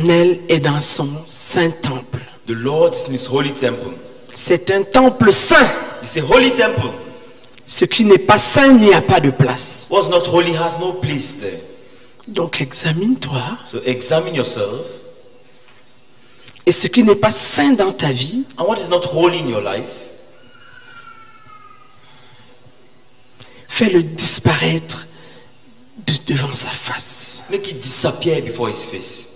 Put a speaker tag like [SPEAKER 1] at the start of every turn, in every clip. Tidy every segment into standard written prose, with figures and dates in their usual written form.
[SPEAKER 1] L'Éternel est dans son saint temple.
[SPEAKER 2] The Lord is in his holy temple.
[SPEAKER 1] C'est un temple saint.
[SPEAKER 2] It's a holy temple.
[SPEAKER 1] Ce qui n'est pas saint n'y a pas de place.
[SPEAKER 2] What's not holy has no place there.
[SPEAKER 1] Donc examine-toi.
[SPEAKER 2] So examine yourself.
[SPEAKER 1] Et ce qui n'est pas saint dans ta vie,
[SPEAKER 2] And what is not holy in your life,
[SPEAKER 1] fais-le disparaître devant sa face.
[SPEAKER 2] make it disappear before his face.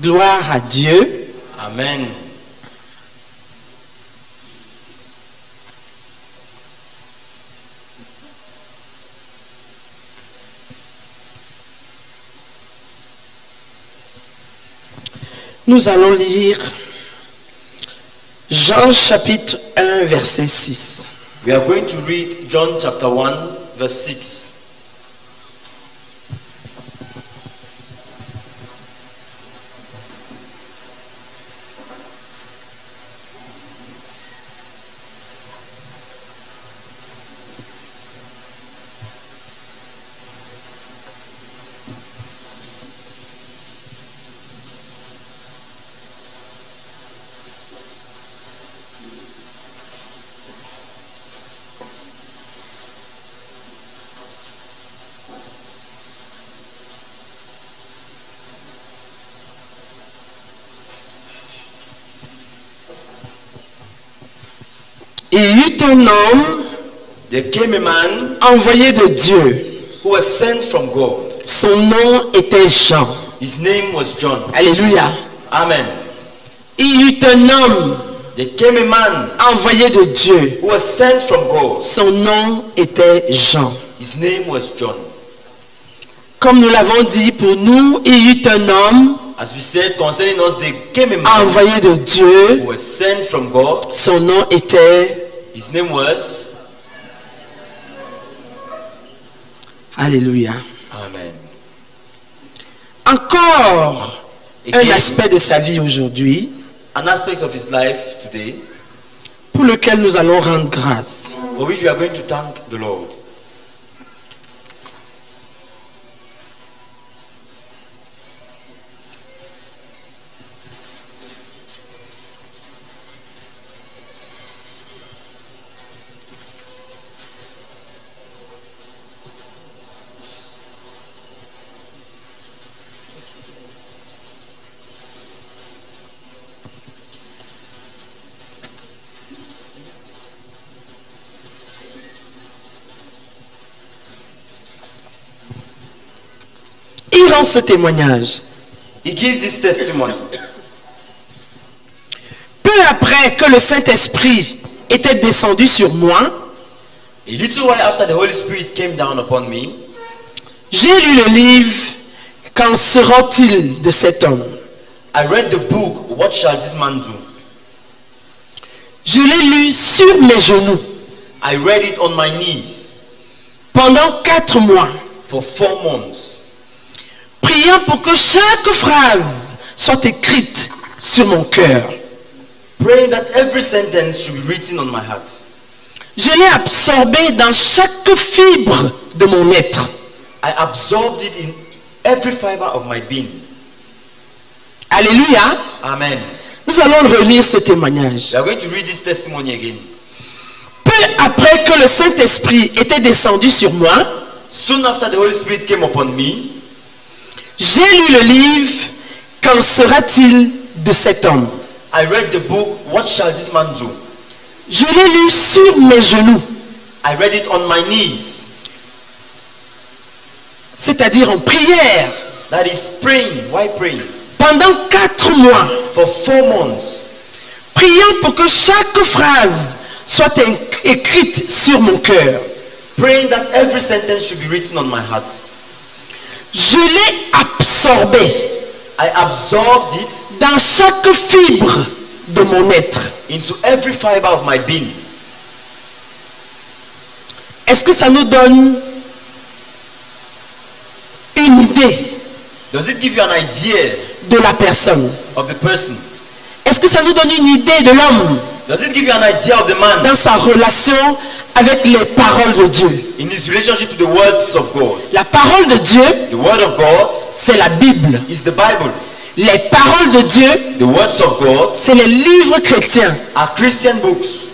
[SPEAKER 1] Gloire à Dieu.
[SPEAKER 2] Amen.
[SPEAKER 1] Nous allons lire Jean chapitre 1 verset 6.
[SPEAKER 2] We are going to read John chapter 1 verse 6.
[SPEAKER 1] Il y eut un homme
[SPEAKER 2] There came a man
[SPEAKER 1] envoyé de Dieu.
[SPEAKER 2] who was sent from God.
[SPEAKER 1] Son nom était Jean.
[SPEAKER 2] His name was John.
[SPEAKER 1] Alléluia.
[SPEAKER 2] Amen.
[SPEAKER 1] Il y eut un homme
[SPEAKER 2] There came a man
[SPEAKER 1] envoyé de Dieu.
[SPEAKER 2] who was sent from God.
[SPEAKER 1] Son nom était Jean.
[SPEAKER 2] His name was John.
[SPEAKER 1] Comme nous l'avons dit, pour nous, il y eut un homme
[SPEAKER 2] As we said concerning us, there came a man
[SPEAKER 1] envoyé de Dieu.
[SPEAKER 2] who was sent from God.
[SPEAKER 1] Son nom était...
[SPEAKER 2] His name was
[SPEAKER 1] Alléluia.
[SPEAKER 2] Amen.
[SPEAKER 1] Encore un
[SPEAKER 2] Again,
[SPEAKER 1] aspect de sa vie aujourd'hui
[SPEAKER 2] an aspect of his life today
[SPEAKER 1] pour lequel nous allons rendre grâce.
[SPEAKER 2] for which we are going to thank the Lord.
[SPEAKER 1] Il rend ce témoignage.
[SPEAKER 2] He gives this testimony.
[SPEAKER 1] Peu après que le Saint-Esprit était descendu sur moi,
[SPEAKER 2] A little while after the Holy Spirit came down upon me,
[SPEAKER 1] j'ai lu le livre « Qu'en sera-t-il de cet homme ?»
[SPEAKER 2] I read the book, What Shall This Man Do?
[SPEAKER 1] Je l'ai lu sur mes genoux
[SPEAKER 2] I read it on my knees
[SPEAKER 1] pendant 4 mois,
[SPEAKER 2] for 4 months,
[SPEAKER 1] priant pour que chaque phrase soit écrite sur mon cœur.
[SPEAKER 2] praying that every sentence should be written on my heart.
[SPEAKER 1] Je l'ai absorbé dans chaque fibre de mon être.
[SPEAKER 2] I absorbed it in every fiber of my being.
[SPEAKER 1] Alléluia.
[SPEAKER 2] Amen.
[SPEAKER 1] Nous allons relire ce témoignage.
[SPEAKER 2] We are going to read this testimony again.
[SPEAKER 1] Peu après que le Saint-Esprit était descendu sur moi,
[SPEAKER 2] Soon after the Holy Spirit came upon me,
[SPEAKER 1] j'ai lu le livre « Qu'en sera-t-il de cet homme ?»
[SPEAKER 2] I read the book, What Shall This Man Do?
[SPEAKER 1] Je l'ai lu sur mes genoux,
[SPEAKER 2] I read it on my knees.
[SPEAKER 1] c'est-à-dire en prière,
[SPEAKER 2] That is praying. Why praying?
[SPEAKER 1] pendant 4 mois,
[SPEAKER 2] For 4 months,
[SPEAKER 1] priant pour que chaque phrase soit écrite sur mon cœur.
[SPEAKER 2] praying that every sentence should be written on my heart.
[SPEAKER 1] Je l'ai absorbé
[SPEAKER 2] I absorbed it
[SPEAKER 1] dans chaque fibre de mon être.
[SPEAKER 2] into every fiber of my being.
[SPEAKER 1] Est-ce que ça nous donne une idée
[SPEAKER 2] Does it give you an idea
[SPEAKER 1] de la personne?
[SPEAKER 2] of the person?
[SPEAKER 1] Est-ce que ça nous donne une idée de l'homme
[SPEAKER 2] Does it give you an idea of the man
[SPEAKER 1] dans sa relation avec les paroles de Dieu?
[SPEAKER 2] in his relationship to the words of God?
[SPEAKER 1] La parole de Dieu,
[SPEAKER 2] The word of God
[SPEAKER 1] c'est la Bible.
[SPEAKER 2] is the Bible.
[SPEAKER 1] Les paroles de Dieu,
[SPEAKER 2] The words of God
[SPEAKER 1] c'est les livres chrétiens.
[SPEAKER 2] are Christian books.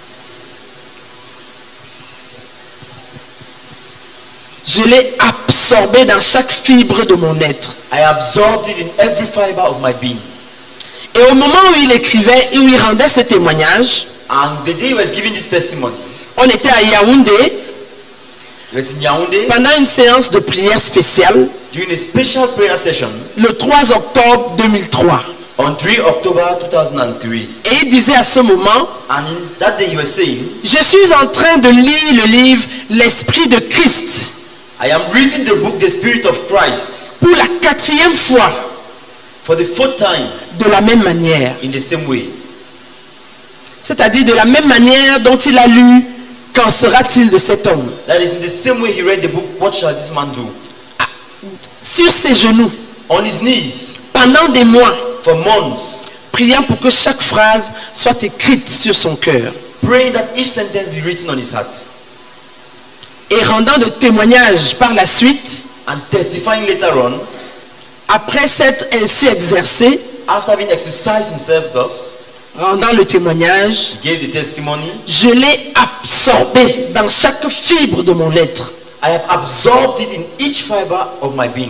[SPEAKER 1] Je l'ai absorbé dans chaque fibre de mon être.
[SPEAKER 2] I absorbed it in every fiber of my being.
[SPEAKER 1] Et au moment où il écrivait, où il rendait ce témoignage,
[SPEAKER 2] And the day he was giving this testimony,
[SPEAKER 1] on était à Yaoundé
[SPEAKER 2] he was in Yaoundé
[SPEAKER 1] pendant une séance de prière spéciale.
[SPEAKER 2] during a special prayer session
[SPEAKER 1] le 3 octobre 2003.
[SPEAKER 2] on 3 October 2003.
[SPEAKER 1] Et il disait à ce moment,
[SPEAKER 2] And in that day he was saying,
[SPEAKER 1] je suis en train de lire le livre L'Esprit de Christ
[SPEAKER 2] I am reading the book The Spirit of Christ
[SPEAKER 1] pour la 4e fois
[SPEAKER 2] for the 4th time
[SPEAKER 1] de la même manière.
[SPEAKER 2] in the same way.
[SPEAKER 1] C'est-à-dire de la même manière dont il a lu Qu'en sera-t-il de cet homme?
[SPEAKER 2] That is in the same way he read the book What Shall This Man Do?
[SPEAKER 1] Sur ses genoux,
[SPEAKER 2] On his knees
[SPEAKER 1] pendant des mois,
[SPEAKER 2] for months,
[SPEAKER 1] priant pour que chaque phrase soit écrite sur son cœur
[SPEAKER 2] praying that each sentence be written on his heart
[SPEAKER 1] et rendant de témoignages par la suite,
[SPEAKER 2] and testifying later on,
[SPEAKER 1] après s'être ainsi exercé,
[SPEAKER 2] after having exercised himself thus,
[SPEAKER 1] rendant le témoignage,
[SPEAKER 2] he gave the testimony,
[SPEAKER 1] je l'ai absorbé dans chaque fibre de mon être.
[SPEAKER 2] I have absorbed it in each fiber of my being.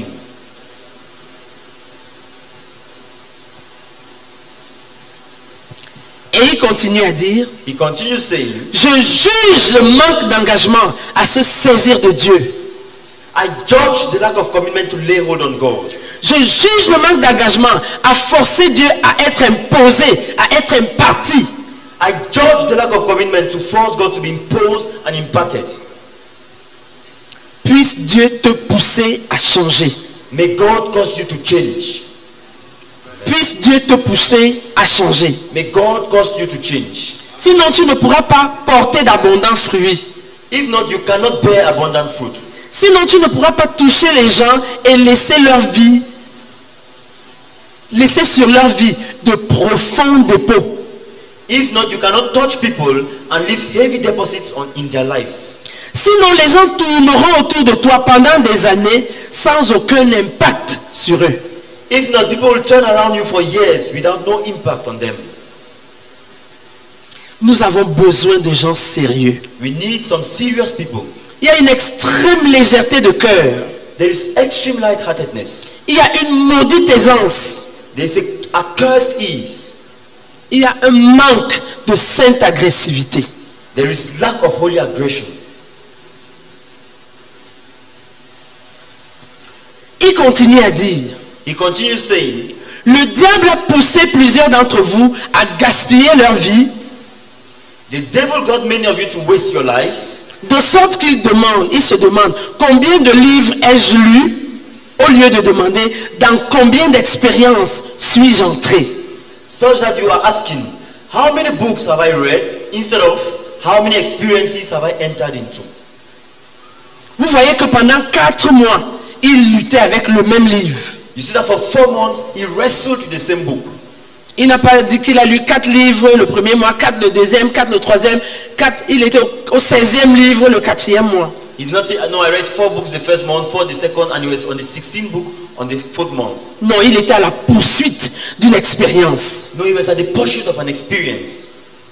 [SPEAKER 1] Et il continue à dire,
[SPEAKER 2] He continues saying,
[SPEAKER 1] je juge le manque d'engagement à se saisir de Dieu.
[SPEAKER 2] I judge the lack of commitment to lay hold on God.
[SPEAKER 1] Je juge le manque d'engagement à forcer Dieu à être imposé, à être imparti.
[SPEAKER 2] I judge the lack of commitment to force God to be imposed and imparted.
[SPEAKER 1] Puisse Dieu te pousser à changer.
[SPEAKER 2] May God cause you to change.
[SPEAKER 1] Puisse Dieu te pousser à changer.
[SPEAKER 2] May God cause you to change.
[SPEAKER 1] Sinon, tu ne pourras pas porter d'abondants fruits.
[SPEAKER 2] If not, you cannot bear abundant fruit.
[SPEAKER 1] Sinon, tu ne pourras pas toucher les gens et laisser leur vie, laisser sur leur vie de profonds dépôts.
[SPEAKER 2] If not, you cannot touch people and leave heavy deposits in their lives.
[SPEAKER 1] Sinon, les gens tourneront autour de toi pendant des années sans aucun impact sur eux.
[SPEAKER 2] If not, people will turn around you for years without no impact on them.
[SPEAKER 1] Nous avons besoin de gens sérieux.
[SPEAKER 2] We need some serious people.
[SPEAKER 1] Il y a une extrême légèreté de cœur.
[SPEAKER 2] There is extreme lightheartedness.
[SPEAKER 1] Il y a une maudite aisance.
[SPEAKER 2] There is a cursed ease.
[SPEAKER 1] Il y a un manque de sainte agressivité.
[SPEAKER 2] There is lack of holy aggression.
[SPEAKER 1] Il continue à dire,
[SPEAKER 2] He continues saying,
[SPEAKER 1] le diable a poussé plusieurs d'entre vous à gaspiller leur vie,
[SPEAKER 2] the devil got many of you to waste your lives,
[SPEAKER 1] de sorte qu'il se demande combien de livres ai-je lu, au lieu de demander dans combien d'expériences suis-je entré.
[SPEAKER 2] such that you are asking, how many books have I read, instead of how many experiences have I entered into?
[SPEAKER 1] Vous voyez que pendant 4 mois, il luttait avec le même livre.
[SPEAKER 2] You see that for 4 months, he wrestled with the same book.
[SPEAKER 1] Il n'a pas dit qu'il a lu 4 livres le premier mois, 4 le deuxième, 4 le troisième, 4, il était au 16e livre le 4e mois.
[SPEAKER 2] He did not say, no, I read 4 books the first month, 4 the second, and he was on the 16th book on the 4th month.
[SPEAKER 1] Non, il était à la poursuite d'une expérience.
[SPEAKER 2] No, he was at the pursuit of an experience.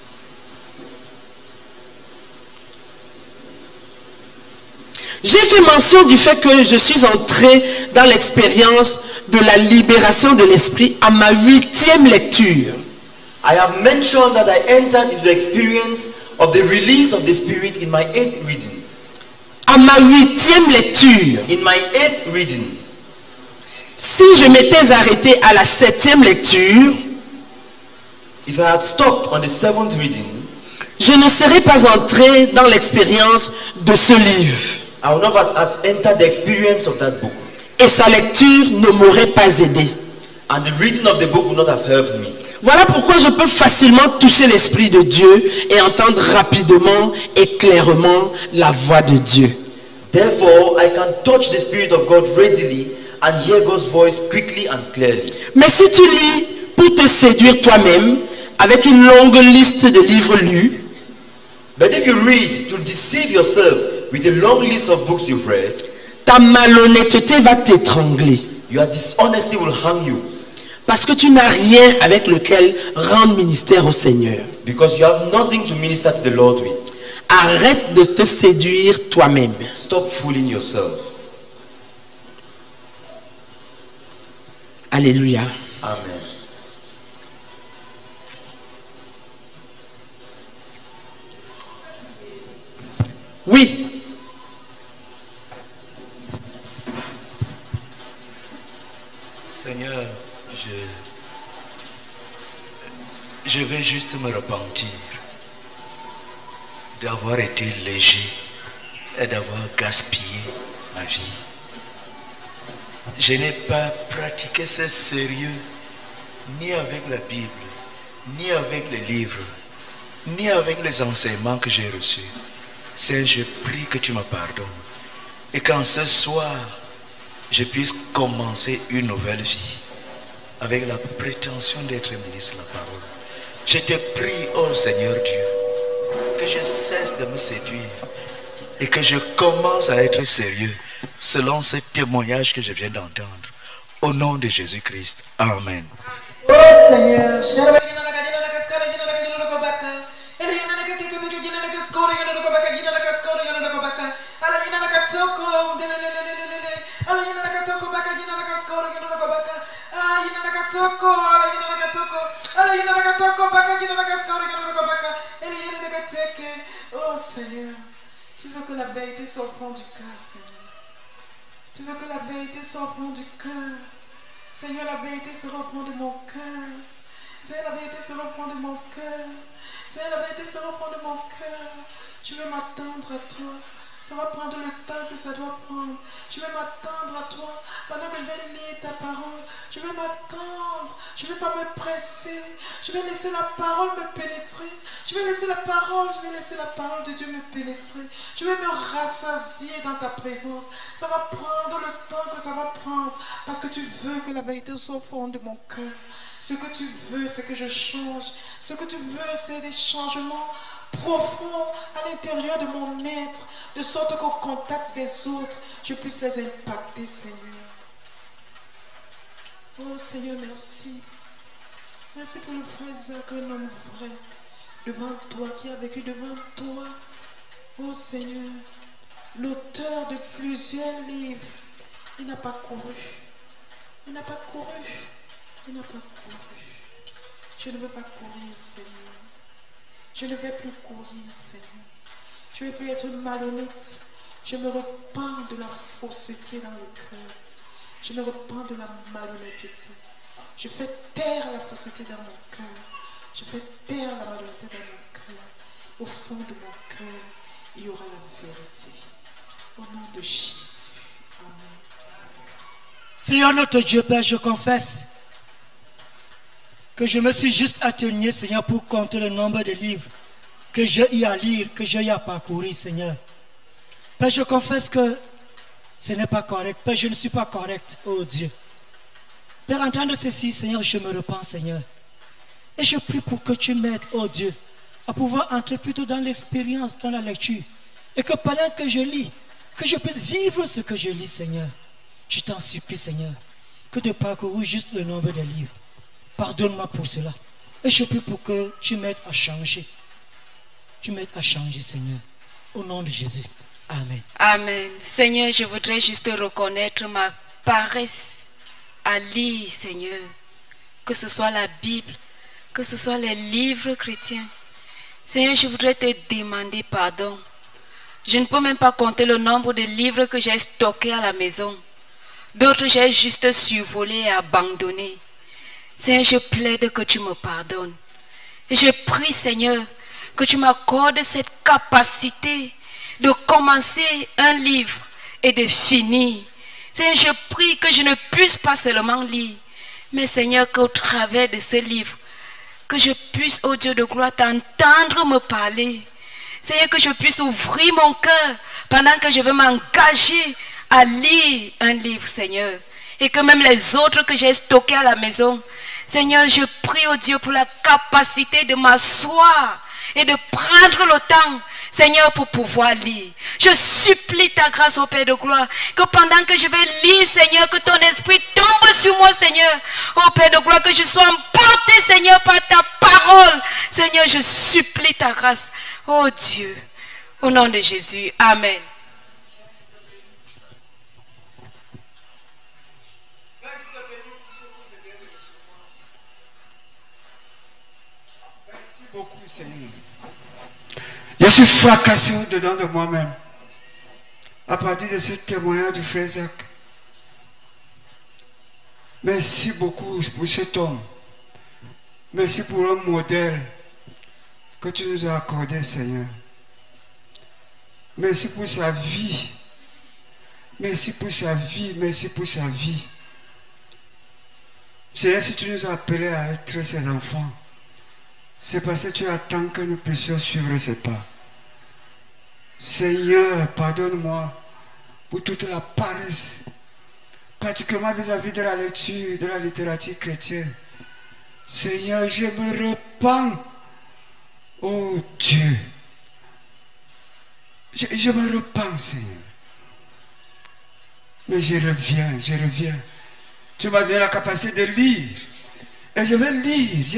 [SPEAKER 1] J'ai fait mention du fait que je suis entré dans l'expérience de la libération de l'esprit à ma 8e lecture.
[SPEAKER 2] I have mentioned that I entered into the experience of the release of the Spirit in my 8th reading.
[SPEAKER 1] À ma 8e lecture.
[SPEAKER 2] In my 8th reading,
[SPEAKER 1] Si je m'étais arrêté à la 7e lecture,
[SPEAKER 2] if I had stopped on the 7th reading,
[SPEAKER 1] je ne serais pas entré dans l'expérience de ce livre.
[SPEAKER 2] I would not have entered the experience of that book.
[SPEAKER 1] Et sa lecture ne m'aurait pas aidé.
[SPEAKER 2] And the reading of the book would not have helped me.
[SPEAKER 1] Voilà pourquoi je peux facilement toucher l'Esprit de Dieu et entendre rapidement et clairement la voix de Dieu.
[SPEAKER 2] Therefore, I can touch the Spirit of God readily and hear God's voice quickly and clearly.
[SPEAKER 1] Mais si tu lis pour te séduire toi-même, avec une longue liste de livres lus,
[SPEAKER 2] But if you read to deceive yourself with a long list of books you've read,
[SPEAKER 1] ta malhonnêteté va t'étrangler.
[SPEAKER 2] your dishonesty will hang you,
[SPEAKER 1] Parce que tu n'as rien avec lequel rendre ministère au Seigneur.
[SPEAKER 2] because you have nothing to minister to the Lord with.
[SPEAKER 1] Arrête de te séduire toi-même.
[SPEAKER 2] Stop fooling yourself.
[SPEAKER 1] Alléluia.
[SPEAKER 2] Amen.
[SPEAKER 1] Oui.
[SPEAKER 3] Seigneur, je vais juste me repentir d'avoir été léger et d'avoir gaspillé ma vie. Je n'ai pas pratiqué ce sérieux ni avec la Bible, ni avec les livres, ni avec les enseignements que j'ai reçus. Seigneur, je prie que tu me pardonnes et qu'en ce soir, je puisse commencer une nouvelle vie avec la prétention d'être ministre de la parole. Je te prie, oh Seigneur Dieu, que je cesse de me séduire et que je commence à être sérieux selon ce témoignage que je viens d'entendre. Au nom de Jésus-Christ. Amen.
[SPEAKER 4] Oh Seigneur, oh Seigneur, tu veux que la vérité soit au fond du cœur, Seigneur. Tu veux que la vérité soit au fond du cœur. Seigneur, la vérité sera au fond de mon cœur. Seigneur, la vérité sera au fond de mon cœur. Seigneur, la vérité sera au fond de mon cœur. Je vais m'attendre à toi. Ça va prendre le temps que ça doit prendre. Je vais m'attendre à toi. Pendant que je vais lire ta parole, je vais m'attendre. Je ne vais pas me presser. Je vais laisser la parole me pénétrer. Je vais laisser la parole de Dieu me pénétrer. Je vais me rassasier dans ta présence. Ça va prendre le temps que ça va prendre. Parce que tu veux que la vérité soit au fond de mon cœur. Ce que tu veux, c'est que je change. Ce que tu veux, c'est des changements profonds à l'intérieur de mon être, de sorte qu'au contact des autres, je puisse les impacter, Seigneur. Oh Seigneur, merci. Merci pour le frère Isaac, un homme vrai, devant toi, qui a vécu devant toi. Oh Seigneur, l'auteur de plusieurs livres, il n'a pas couru. Il n'a pas couru. Il n'a pas couru. Je ne veux pas courir, Seigneur. Je ne vais plus courir, Seigneur. Je ne vais plus être malhonnête. Je me repens de la fausseté dans le cœur. Je me repens de la malhonnêteté. Je fais taire la fausseté dans mon cœur. Je fais taire la malhonnêteté dans mon cœur. Au fond de mon cœur, il y aura la vérité. Au nom de Jésus. Amen.
[SPEAKER 5] Seigneur notre Dieu, Père, je confesse que je me suis juste atténué, Seigneur, pour compter le nombre de livres que j'ai eu à lire, que j'ai eu à parcourir, Seigneur. Père, je confesse que ce n'est pas correct. Père, je ne suis pas correct, oh Dieu. Père, en entendre ceci, Seigneur, je me repens, Seigneur. Et je prie pour que tu m'aides, oh Dieu, à pouvoir entrer plutôt dans l'expérience, dans la lecture. Et que pendant que je lis, que je puisse vivre ce que je lis, Seigneur. Je t'en supplie, Seigneur, que de parcourir juste le nombre de livres. Pardonne-moi pour cela. Et je prie pour que tu m'aides à changer. Tu m'aides à changer, Seigneur. Au nom de Jésus. Amen.
[SPEAKER 6] Amen. Seigneur, je voudrais juste reconnaître ma paresse à lire, Seigneur. Que ce soit la Bible, que ce soit les livres chrétiens. Seigneur, je voudrais te demander pardon. Je ne peux même pas compter le nombre de livres que j'ai stockés à la maison. D'autres, j'ai juste survolé et abandonné. Seigneur, je plaide que tu me pardonnes. Et je prie, Seigneur, que tu m'accordes cette capacité de commencer un livre et de finir. Seigneur, je prie que je ne puisse pas seulement lire, mais Seigneur, qu'au travers de ce livre, que je puisse, ô Dieu de gloire, t'entendre me parler. Seigneur, que je puisse ouvrir mon cœur pendant que je vais m'engager à lire un livre, Seigneur. Et que même les autres que j'ai stockés à la maison, Seigneur, je prie au Dieu pour la capacité de m'asseoir et de prendre le temps, Seigneur, pour pouvoir lire. Je supplie ta grâce au Père de gloire, que pendant que je vais lire, Seigneur, que ton esprit tombe sur moi, Seigneur. Au Père de gloire, que je sois emporté, Seigneur, par ta parole. Seigneur, je supplie ta grâce. Oh Dieu, au nom de Jésus. Amen.
[SPEAKER 7] Beaucoup, Seigneur. Je suis fracassé au-dedans de moi-même à partir de ce témoignage du frère Zach. Merci beaucoup pour cet homme. Merci pour un modèle que tu nous as accordé, Seigneur. Merci pour sa vie. Merci pour sa vie. Merci pour sa vie. Seigneur, si tu nous as appelés à être ses enfants, c'est parce que tu attends que nous puissions suivre ses pas. Seigneur, pardonne-moi pour toute la paresse, particulièrement vis-à-vis de la lecture, de la littérature chrétienne. Seigneur, je me repens. Oh Dieu, je me repens, Seigneur. Mais je reviens. Tu m'as donné la capacité de lire. Et je vais lire,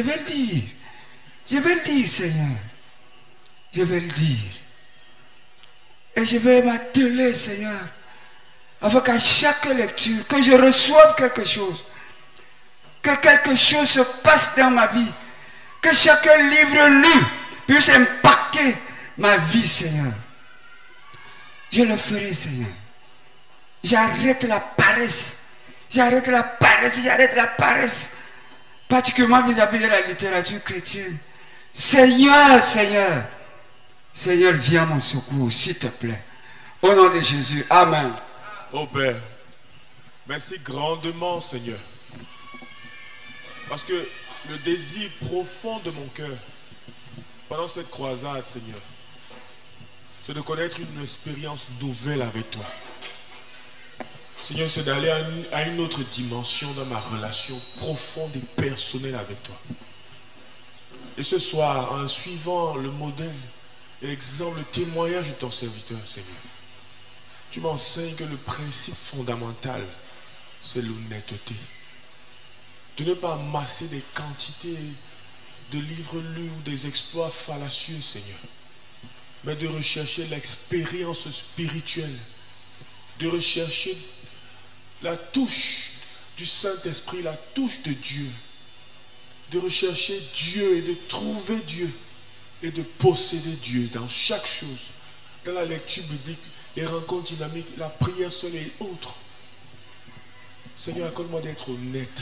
[SPEAKER 7] Seigneur. Je vais le dire. Et je vais m'atteler, Seigneur, afin qu'à chaque lecture, que je reçoive quelque chose, que quelque chose se passe dans ma vie, que chaque livre lu puisse impacter ma vie, Seigneur. Je le ferai, Seigneur. J'arrête la paresse. Particulièrement vis-à-vis de la littérature chrétienne. Seigneur, viens à mon secours, s'il te plaît. Au nom de Jésus, amen.
[SPEAKER 8] Oh Père, merci grandement, Seigneur. Parce que le désir profond de mon cœur, pendant cette croisade, Seigneur, c'est de connaître une expérience nouvelle avec toi. Seigneur, c'est d'aller à une autre dimension dans ma relation profonde et personnelle avec toi. Et ce soir, en suivant le modèle et l'exemple, le témoignage de ton serviteur, Seigneur, tu m'enseignes que le principe fondamental, c'est l'honnêteté. De ne pas amasser des quantités de livres lus ou des exploits fallacieux, Seigneur, mais de rechercher l'expérience spirituelle, de rechercher la touche du Saint-Esprit, la touche de Dieu, de rechercher Dieu et de trouver Dieu et de posséder Dieu dans chaque chose, dans la lecture biblique, les rencontres dynamiques, la prière seule et autres. Seigneur, accorde-moi d'être honnête,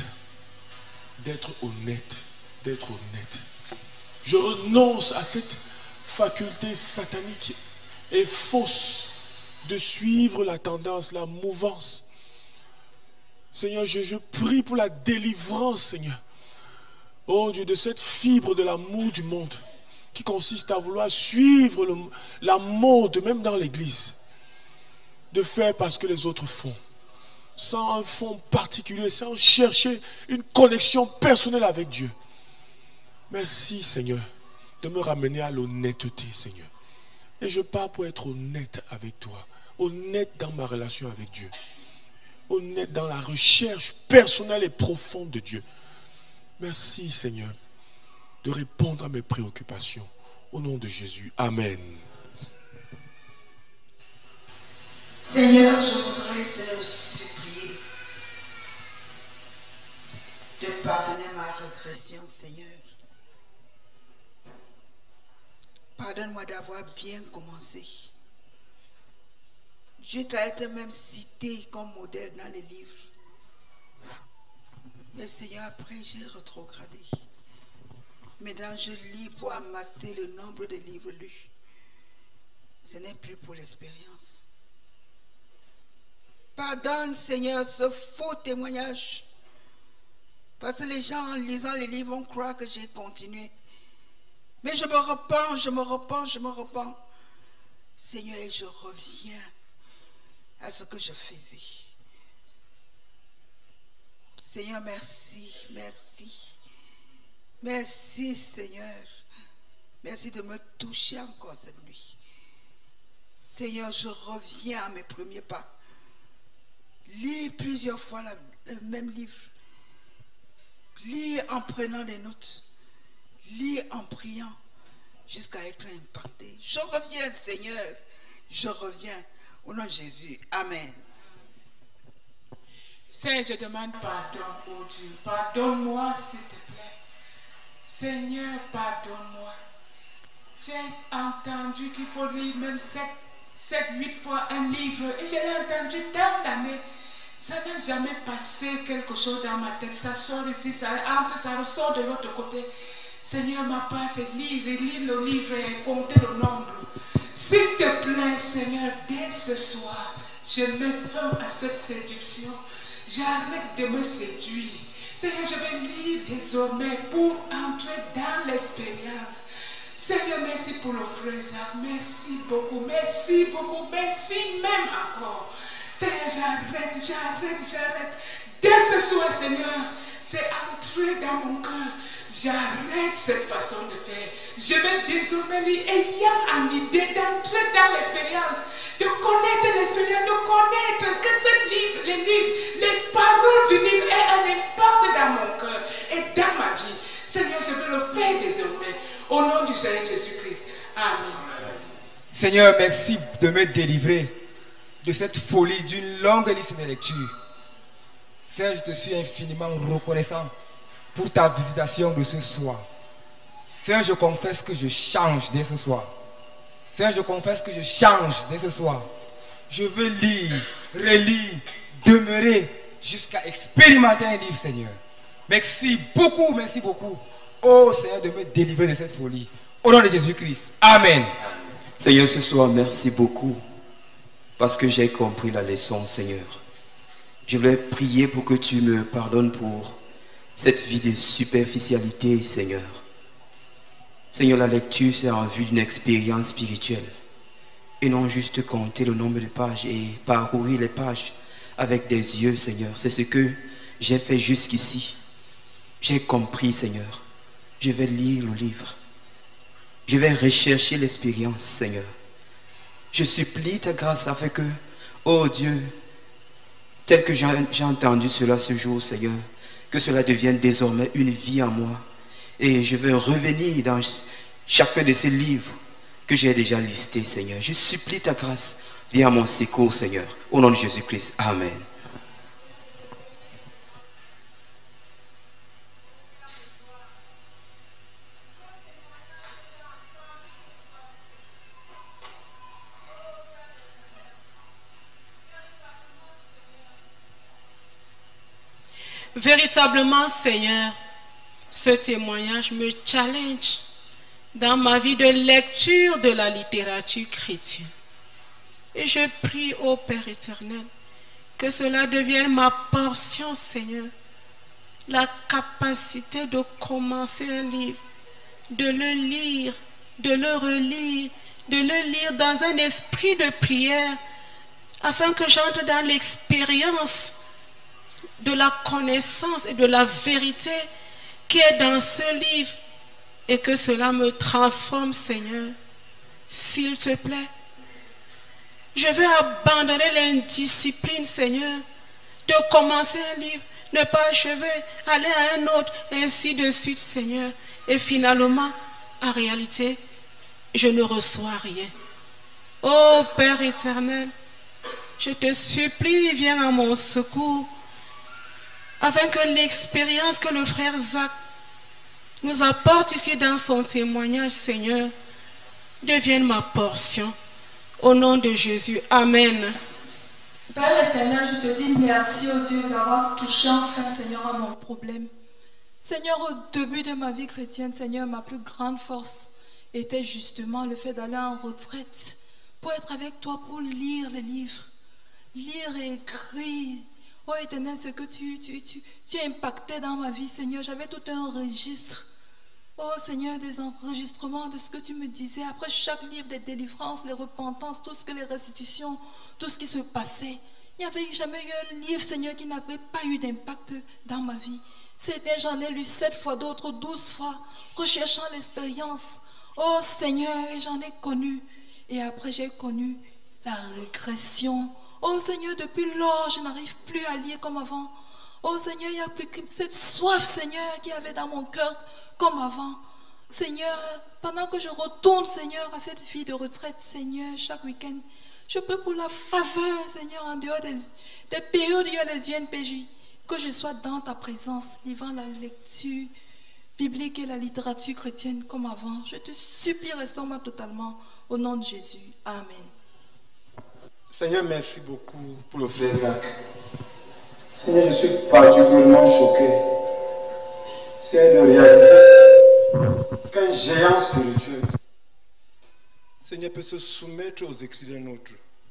[SPEAKER 8] Je renonce à cette faculté satanique et fausse de suivre la tendance, la mouvance. Seigneur, je prie pour la délivrance, Seigneur. Oh Dieu, de cette fibre de l'amour du monde qui consiste à vouloir suivre la mode, même dans l'église, de faire parce que les autres font, sans un fond particulier, sans chercher une connexion personnelle avec Dieu. Merci, Seigneur, de me ramener à l'honnêteté, Seigneur. Et je pars pour être honnête avec toi, honnête dans ma relation avec Dieu, honnête dans la recherche personnelle et profonde de Dieu. Merci, Seigneur, de répondre à mes préoccupations. Au nom de Jésus. Amen.
[SPEAKER 4] Seigneur, je voudrais te supplier de pardonner ma régression, Seigneur. Pardonne-moi d'avoir bien commencé. Je t'ai été même cité comme modèle dans les livres. Mais Seigneur, après j'ai rétrogradé. Maintenant je lis pour amasser le nombre de livres lus. Ce n'est plus pour l'expérience. Pardonne, Seigneur, ce faux témoignage. Parce que les gens, en lisant les livres, vont croire que j'ai continué. Mais je me repens. Seigneur, et je reviens à ce que je faisais. Seigneur, merci. Merci, Seigneur. Merci de me toucher encore cette nuit. Seigneur, je reviens à mes premiers pas. Lis plusieurs fois le même livre. Lis en prenant des notes. Lis en priant jusqu'à être impacté. Je reviens, Seigneur. Je reviens. Au nom de Jésus. Amen.
[SPEAKER 9] Seigneur, je demande pardon, oh Dieu. Pardonne-moi, s'il te plaît. Seigneur, pardonne-moi. J'ai entendu qu'il faut lire même 7, 8 fois un livre. Et je l'ai entendu tant d'années. Ça n'a jamais passé quelque chose dans ma tête. Ça sort ici, ça entre, ça ressort de l'autre côté. Seigneur, ma part, c'est lire le livre et compter le nombre. S'il te plaît, Seigneur, dès ce soir, je mets fin à cette séduction. J'arrête de me séduire. Seigneur, je vais lire désormais pour entrer dans l'expérience. Seigneur, merci pour le frère Zach. Merci beaucoup, merci même encore. Seigneur, j'arrête. Dès ce soir, Seigneur, c'est entrer dans mon cœur. J'arrête cette façon de faire. Je vais désormais lire, ayant en idée d'entrer dans l'expérience, de connaître l'expérience, de connaître que ce livre, les paroles du livre aient un impact dans mon cœur et dans ma vie. Seigneur, je veux le faire désormais. Au nom du Seigneur Jésus-Christ. Amen.
[SPEAKER 7] Seigneur, merci de me délivrer de cette folie d'une longue liste de lectures. Seigneur, je te suis infiniment reconnaissant pour ta visitation de ce soir. Seigneur, je confesse que je change dès ce soir. Seigneur, je confesse que je change dès ce soir. Je veux lire, relire, demeurer jusqu'à expérimenter un livre, Seigneur. Merci beaucoup, oh Seigneur, de me délivrer de cette folie. Au nom de Jésus-Christ. Amen.
[SPEAKER 10] Seigneur, ce soir, merci beaucoup parce que j'ai compris la leçon, Seigneur. Je voulais prier pour que tu me pardonnes pour cette vie de superficialité, Seigneur. Seigneur, la lecture, c'est en vue d'une expérience spirituelle et non juste compter le nombre de pages et parcourir les pages avec des yeux, Seigneur. C'est ce que j'ai fait jusqu'ici. J'ai compris, Seigneur. Je vais lire le livre. Je vais rechercher l'expérience, Seigneur. Je supplie ta grâce afin que, oh Dieu, tel que j'ai entendu cela ce jour, Seigneur, que cela devienne désormais une vie en moi. Et je veux revenir dans chacun de ces livres que j'ai déjà listés, Seigneur. Je supplie ta grâce. Viens à mon secours, Seigneur. Au nom de Jésus-Christ. Amen.
[SPEAKER 1] Véritablement, Seigneur, ce témoignage me challenge dans ma vie de lecture de la littérature chrétienne. Et je prie au Père éternel que cela devienne ma portion, Seigneur. La capacité de commencer un livre, de le lire, de le relire, de le lire dans un esprit de prière, afin que j'entre dans l'expérience de la connaissance et de la vérité qui est dans ce livre et que cela me transforme, Seigneur. S'il te plaît, je veux abandonner l'indiscipline, Seigneur, de commencer un livre, ne pas achever, aller à un autre, et ainsi de suite, Seigneur. Et finalement, en réalité, je ne reçois rien. Ô Père éternel, je te supplie, viens à mon secours, afin que l'expérience que le frère Zach nous apporte ici dans son témoignage, Seigneur, devienne ma portion. Au nom de Jésus. Amen.
[SPEAKER 11] Père éternel, je te dis merci, oh Dieu, d'avoir touché enfin, Seigneur, à mon problème. Seigneur, au début de ma vie chrétienne, Seigneur, ma plus grande force était justement le fait d'aller en retraite pour être avec toi, pour lire les livres, lire et écrire. Oh éternel, ce que tu impactais dans ma vie, Seigneur, j'avais tout un registre. Oh Seigneur, des enregistrements de ce que tu me disais après chaque livre, des délivrances, les repentances, tout ce que les restitutions, tout ce qui se passait. Il n'y avait jamais eu un livre, Seigneur, qui n'avait pas eu d'impact dans ma vie. C'était, j'en ai lu 7 fois, d'autres 12 fois, recherchant l'expérience. Oh Seigneur, et j'en ai connu. Et après, j'ai connu la régression. Oh Seigneur, depuis lors, je n'arrive plus à lire comme avant. Oh Seigneur, il n'y a plus que cette soif, Seigneur, qu'il y avait dans mon cœur comme avant. Seigneur, pendant que je retourne, Seigneur, à cette vie de retraite, Seigneur, chaque week-end, je peux pour la faveur, Seigneur, en dehors des périodes où il y a les UNPJ, que je sois dans ta présence, livrant la lecture biblique et la littérature chrétienne comme avant. Je te supplie, restaure-moi totalement, au nom de Jésus. Amen.
[SPEAKER 7] Seigneur, merci beaucoup pour le frère Zach. Seigneur, je suis particulièrement choqué. C'est une réalité qu'un géant spirituel, Seigneur, peut se soumettre aux écrits d'un autre,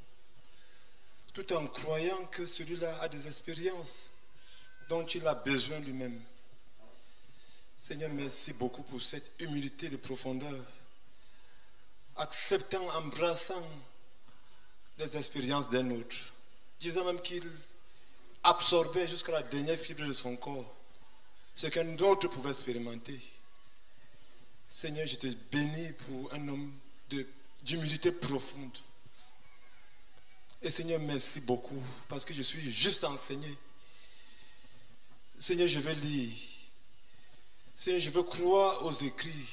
[SPEAKER 7] tout en croyant que celui-là a des expériences dont il a besoin lui-même. Seigneur, merci beaucoup pour cette humilité de profondeur, acceptant, embrassant les expériences d'un autre, disant même qu'il absorbait jusqu'à la dernière fibre de son corps ce qu'un autre pouvait expérimenter. Seigneur, je te bénis pour un homme d'humilité profonde. Et Seigneur, merci beaucoup parce que je suis juste enseigné. Seigneur, je vais lire. Seigneur, je veux croire aux écrits.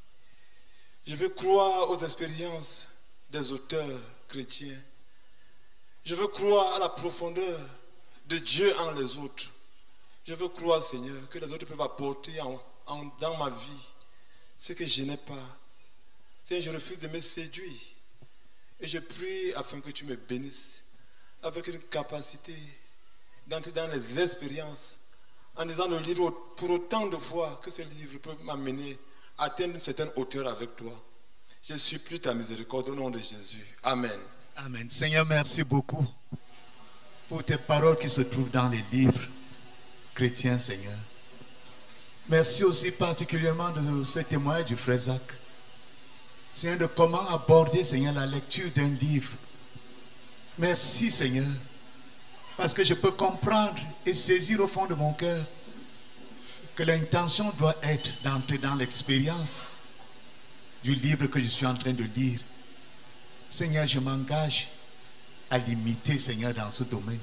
[SPEAKER 7] Je veux croire aux expériences des auteurs chrétiens. Je veux croire à la profondeur de Dieu en les autres. Je veux croire, Seigneur, que les autres peuvent apporter dans ma vie ce que je n'ai pas. Seigneur, je refuse de me séduire. Et je prie afin que tu me bénisses avec une capacité d'entrer dans les expériences en lisant le livre pour autant de fois que ce livre peut m'amener à atteindre une certaine hauteur avec toi. Je supplie ta miséricorde au nom de Jésus. Amen.
[SPEAKER 12] Amen. Seigneur, merci beaucoup pour tes paroles qui se trouvent dans les livres chrétiens, Seigneur. Merci aussi particulièrement de ce témoignage du frère Zach. Seigneur, de comment aborder, Seigneur, la lecture d'un livre. Merci, Seigneur, parce que je peux comprendre et saisir au fond de mon cœur que l'intention doit être d'entrer dans l'expérience du livre que je suis en train de lire. Seigneur, je m'engage à l'imiter, Seigneur, dans ce domaine.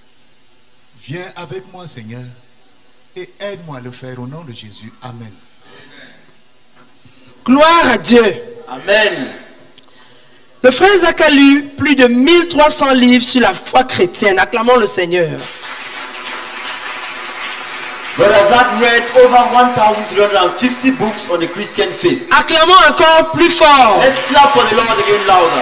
[SPEAKER 12] Viens avec moi, Seigneur, et aide-moi à le faire au nom de Jésus. Amen.
[SPEAKER 13] Gloire à Dieu.
[SPEAKER 2] Amen.
[SPEAKER 13] Le frère Zach a lu plus de 1300 livres sur la foi chrétienne. Acclamons le Seigneur.
[SPEAKER 2] Brother Zach read over 1350 books on the Christian faith.
[SPEAKER 13] Acclamons encore plus fort.
[SPEAKER 2] Let's clap for the Lord again louder.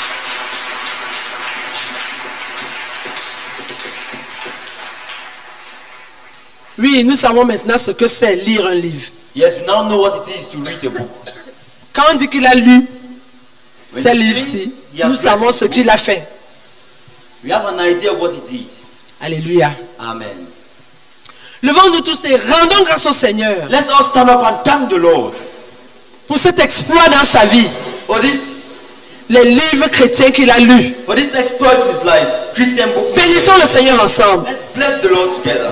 [SPEAKER 13] Oui, nous savons maintenant ce que c'est lire un livre.
[SPEAKER 2] Yes, we now know what it is to read a book.
[SPEAKER 13] Quand on dit qu'il a lu ces livres-ci, nous savons ce qu'il a fait.
[SPEAKER 2] We have an idea of what he did.
[SPEAKER 13] Alléluia.
[SPEAKER 2] Amen.
[SPEAKER 13] Levons-nous tous et rendons grâce au Seigneur.
[SPEAKER 2] Let's all stand up and thank the Lord
[SPEAKER 13] pour cet exploit dans sa vie.
[SPEAKER 2] For this,
[SPEAKER 13] les livres chrétiens qu'il a lus.
[SPEAKER 2] For this exploit in his life, Christian books.
[SPEAKER 13] Bénissons le Seigneur ensemble.
[SPEAKER 2] Let's bless the Lord together.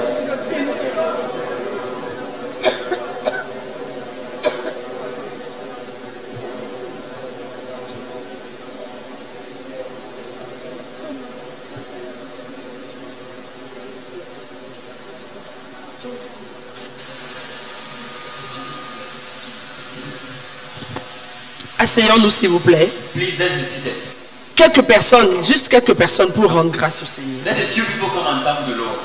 [SPEAKER 13] Asseyons-nous s'il vous plaît.
[SPEAKER 2] Please, let's be seated.
[SPEAKER 13] Quelques personnes, juste quelques personnes pour rendre grâce au Seigneur.
[SPEAKER 2] Let a few people come and thank the Lord.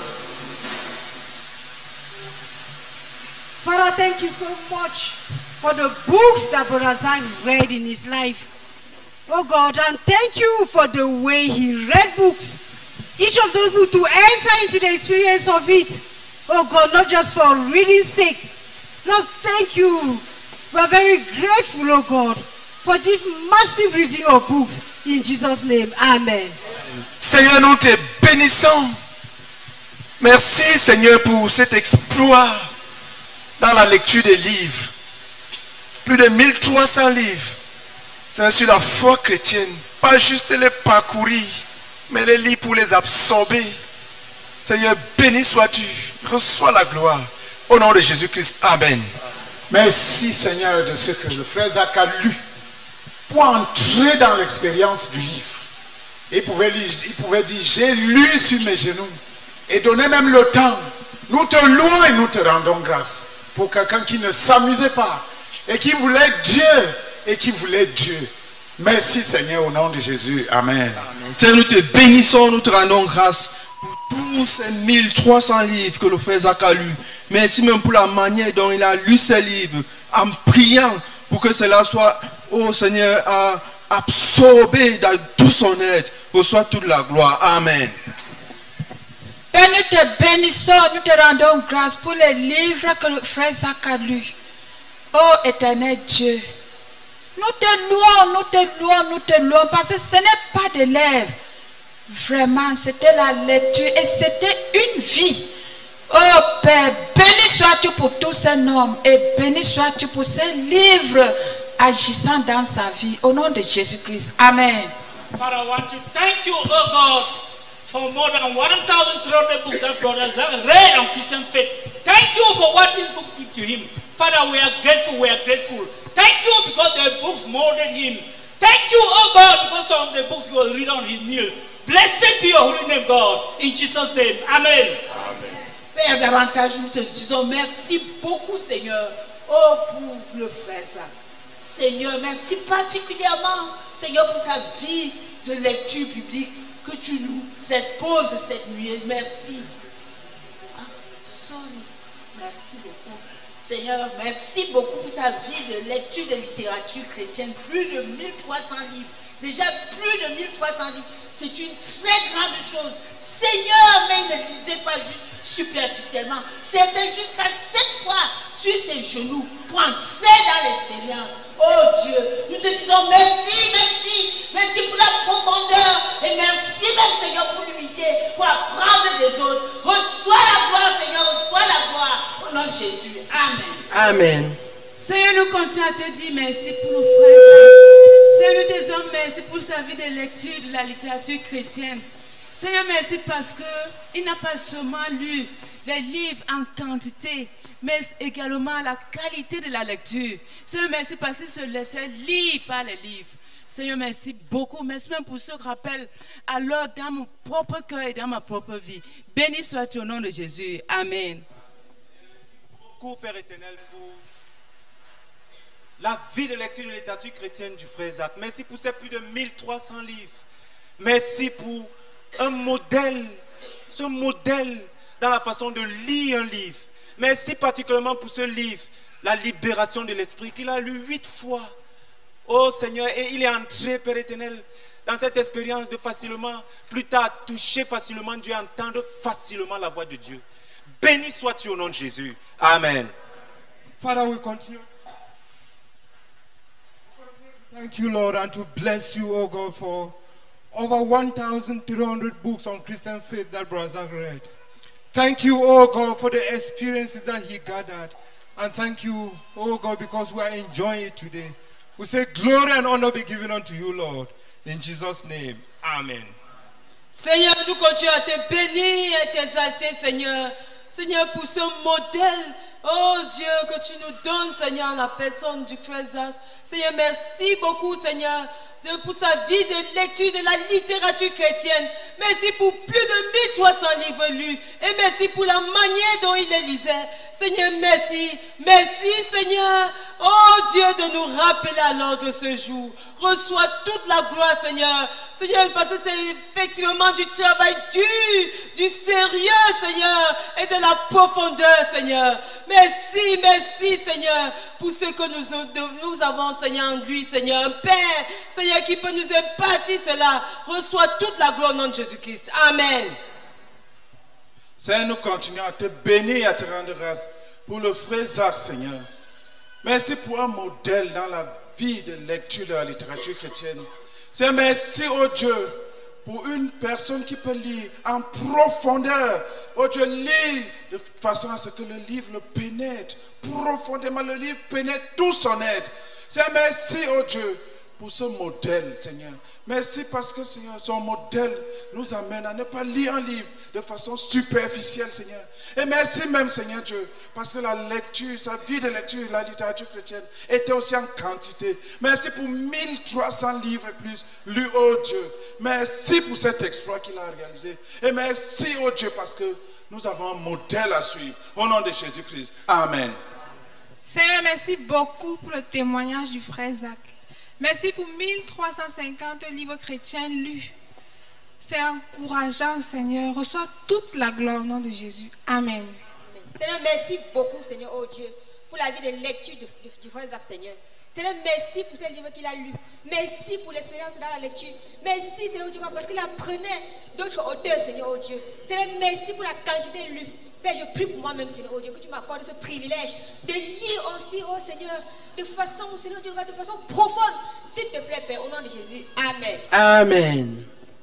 [SPEAKER 14] Father, thank you so much for the books that Brother Zach read in his life. Oh God, and thank you for the way he read books. Each of those books to enter into the experience of it. Oh God, not just for reading sake. Lord, thank you. We are very grateful, oh God, for this massive reading of books. In Jesus' name, amen.
[SPEAKER 3] Seigneur, nous te bénissons. Merci, Seigneur, pour cet exploit dans la lecture des livres. Plus de 1300 livres. C'est sur la foi chrétienne. Pas juste les parcourir, mais les lire pour les absorber. Seigneur, béni sois-tu. Reçois la gloire. Au nom de Jésus-Christ, amen.
[SPEAKER 12] Merci, Seigneur, de ce que le frère Zach a lu pour entrer dans l'expérience du livre. Il pouvait dire, j'ai lu sur mes genoux et donner même le temps. Nous te louons et nous te rendons grâce pour quelqu'un qui ne s'amusait pas et qui voulait Dieu. Merci, Seigneur, au nom de Jésus. Amen.
[SPEAKER 15] Seigneur, nous te bénissons, nous te rendons grâce pour tous ces 1300 livres que le frère Zach a lu. Merci même pour la manière dont il a lu ces livres, en priant pour que cela soit, oh Seigneur, absorbé dans tout son être. Reçois toute la gloire. Amen.
[SPEAKER 9] Père, nous te bénissons, nous te rendons grâce pour les livres que le frère Zach a lus. Oh éternel Dieu, nous te louons, nous te louons, nous te louons, parce que ce n'est pas des lèvres. Vraiment, c'était la lecture et c'était une vie. Oh Père, béni sois-tu pour tous ces hommes et béni sois-tu pour ces livres agissant dans sa vie. Au nom de Jésus-Christ. Amen.
[SPEAKER 16] Father, I want to thank you, oh God, for more than 1,300 books that Brother Zach read on Christian faith. Thank you for what this book did to him. Father, we are grateful, we are grateful. Thank you because the books molded him. Thank you, oh God, because some of the books he was reading on his knee. Blessed be your holy name, God. In Jesus' name. Amen. Amen.
[SPEAKER 17] Père, davantage nous te disons merci beaucoup, Seigneur, oh, pour le frère Zach. Seigneur, merci particulièrement, Seigneur, pour sa vie de lecture biblique que tu nous exposes cette nuit. Merci. Merci beaucoup. Seigneur, merci beaucoup pour sa vie de lecture de littérature chrétienne. Plus de 1300 livres. Déjà plus de 1300 livres. C'est une très grande chose. Seigneur, mais il ne lisait pas juste superficiellement. C'était jusqu'à 7 fois sur ses genoux pour entrer dans l'expérience. Oh Dieu, nous te disons merci, merci. Merci pour la profondeur. Et merci même Seigneur pour l'unité, pour apprendre des autres. Reçois la gloire Seigneur, reçois la gloire. Au nom de Jésus. Amen.
[SPEAKER 13] Amen.
[SPEAKER 1] Seigneur, nous continuons à te dire merci pour nos frères. Seigneur, nous te disons merci pour sa vie de lecture de la littérature chrétienne. Seigneur, merci parce qu'il n'a pas seulement lu les livres en quantité, mais également la qualité de la lecture. Seigneur, merci parce qu'il se laissait lire par les livres. Seigneur, merci beaucoup. Merci même pour ce rappel alors dans mon propre cœur et dans ma propre vie. Béni sois-tu au nom de Jésus. Amen.
[SPEAKER 18] Beaucoup, Père éternel, pour la vie de lecture de littérature chrétienne du frère Zach. Merci pour ces plus de 1300 livres. Merci pour un modèle, ce modèle dans la façon de lire un livre. Merci particulièrement pour ce livre, La libération de l'esprit, qu'il a lu 8 fois. Oh Seigneur, et il est entré, Père éternel, dans cette expérience de facilement, plus tard, toucher facilement Dieu, entendre facilement la voix de Dieu. Béni sois-tu au nom de Jésus. Amen.
[SPEAKER 15] Father, we continue. Thank you, Lord, and to bless you, oh God, for over 1,300 books on Christian faith that Brother Zach read. Thank you, oh God, for the experiences that he gathered. And thank you, oh God, because we are enjoying it today. We say glory and honor be given unto you, Lord. In Jesus' name, amen.
[SPEAKER 19] Seigneur, nous continuons à te bénir et t'exalter, Seigneur. Seigneur, pour ce modèle, oh Dieu, que tu nous donnes, Seigneur, la personne du frère Zach. Seigneur, merci beaucoup, Seigneur, pour sa vie de lecture de la littérature chrétienne. Merci pour plus de 1300 livres lus. Et merci pour la manière dont il les lisait. Seigneur, merci. Merci, Seigneur. Oh Dieu, de nous rappeler à l'ordre ce jour. Reçois toute la gloire, Seigneur. Seigneur, parce que c'est effectivement du travail dur, du sérieux, Seigneur, et de la profondeur, Seigneur. Merci, merci, Seigneur, pour ce que nous avons, Seigneur, en lui, Seigneur. Un Père, Seigneur, qui peut nous impartir cela. Reçois toute la gloire au nom de Jésus-Christ. Amen.
[SPEAKER 20] Seigneur, nous continuons à te bénir et à te rendre grâce pour le frère Zach, Seigneur. Merci pour un modèle dans la vie de lecture de la littérature chrétienne. Seigneur, merci, oh Dieu, pour une personne qui peut lire en profondeur. Oh Dieu, lis de façon à ce que le livre le pénètre profondément. Le livre pénètre tout son être. Seigneur, merci, oh Dieu, pour ce modèle, Seigneur. Merci parce que, Seigneur, son modèle nous amène à ne pas lire un livre de façon superficielle, Seigneur. Et merci même, Seigneur Dieu, parce que la lecture, sa vie de lecture de la littérature chrétienne était aussi en quantité. Merci pour 1300 livres et plus lus, oh Dieu. Merci pour cet exploit qu'il a réalisé. Et merci, oh Dieu, parce que nous avons un modèle à suivre. Au nom de Jésus-Christ. Amen.
[SPEAKER 21] Seigneur, merci beaucoup pour le témoignage du frère Zach. Merci pour 1350 livres chrétiens lus. C'est encourageant, Seigneur. Reçois toute la gloire au nom de Jésus. Amen.
[SPEAKER 22] Seigneur, merci beaucoup, Seigneur, oh Dieu, pour la vie de lecture du frère Zach, Seigneur.
[SPEAKER 5] Seigneur, merci pour ces livres qu'il a lus. Merci pour l'expérience dans la lecture. Merci, Seigneur, Dieu, parce qu'il apprenait d'autres auteurs, Seigneur, oh Dieu. Seigneur, merci pour la quantité lue. Père, je prie pour moi-même, Seigneur, oh Dieu, que tu m'accordes ce privilège de lire aussi, oh Seigneur, de façon, Seigneur, Dieu, de façon profonde. S'il te plaît, Père, au nom de Jésus. Amen.
[SPEAKER 13] Amen.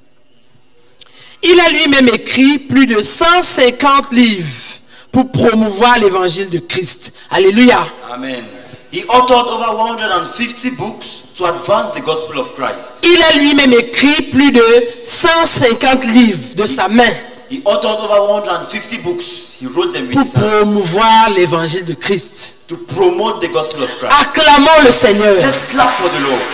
[SPEAKER 13] Il a lui-même écrit plus de 150 livres pour promouvoir l'évangile de Christ. Alléluia.
[SPEAKER 2] Amen. He authored over 150 books to advance the gospel of Christ.
[SPEAKER 13] Il a lui-même écrit plus de 150 livres de sa main.
[SPEAKER 2] He authored over 150 books. He wrote them with his
[SPEAKER 13] Pour
[SPEAKER 2] hand.
[SPEAKER 13] promouvoir l'évangile de Christ.
[SPEAKER 2] To promote the gospel of Christ.
[SPEAKER 13] Acclamons le Seigneur.
[SPEAKER 2] Let's clap for the Lord.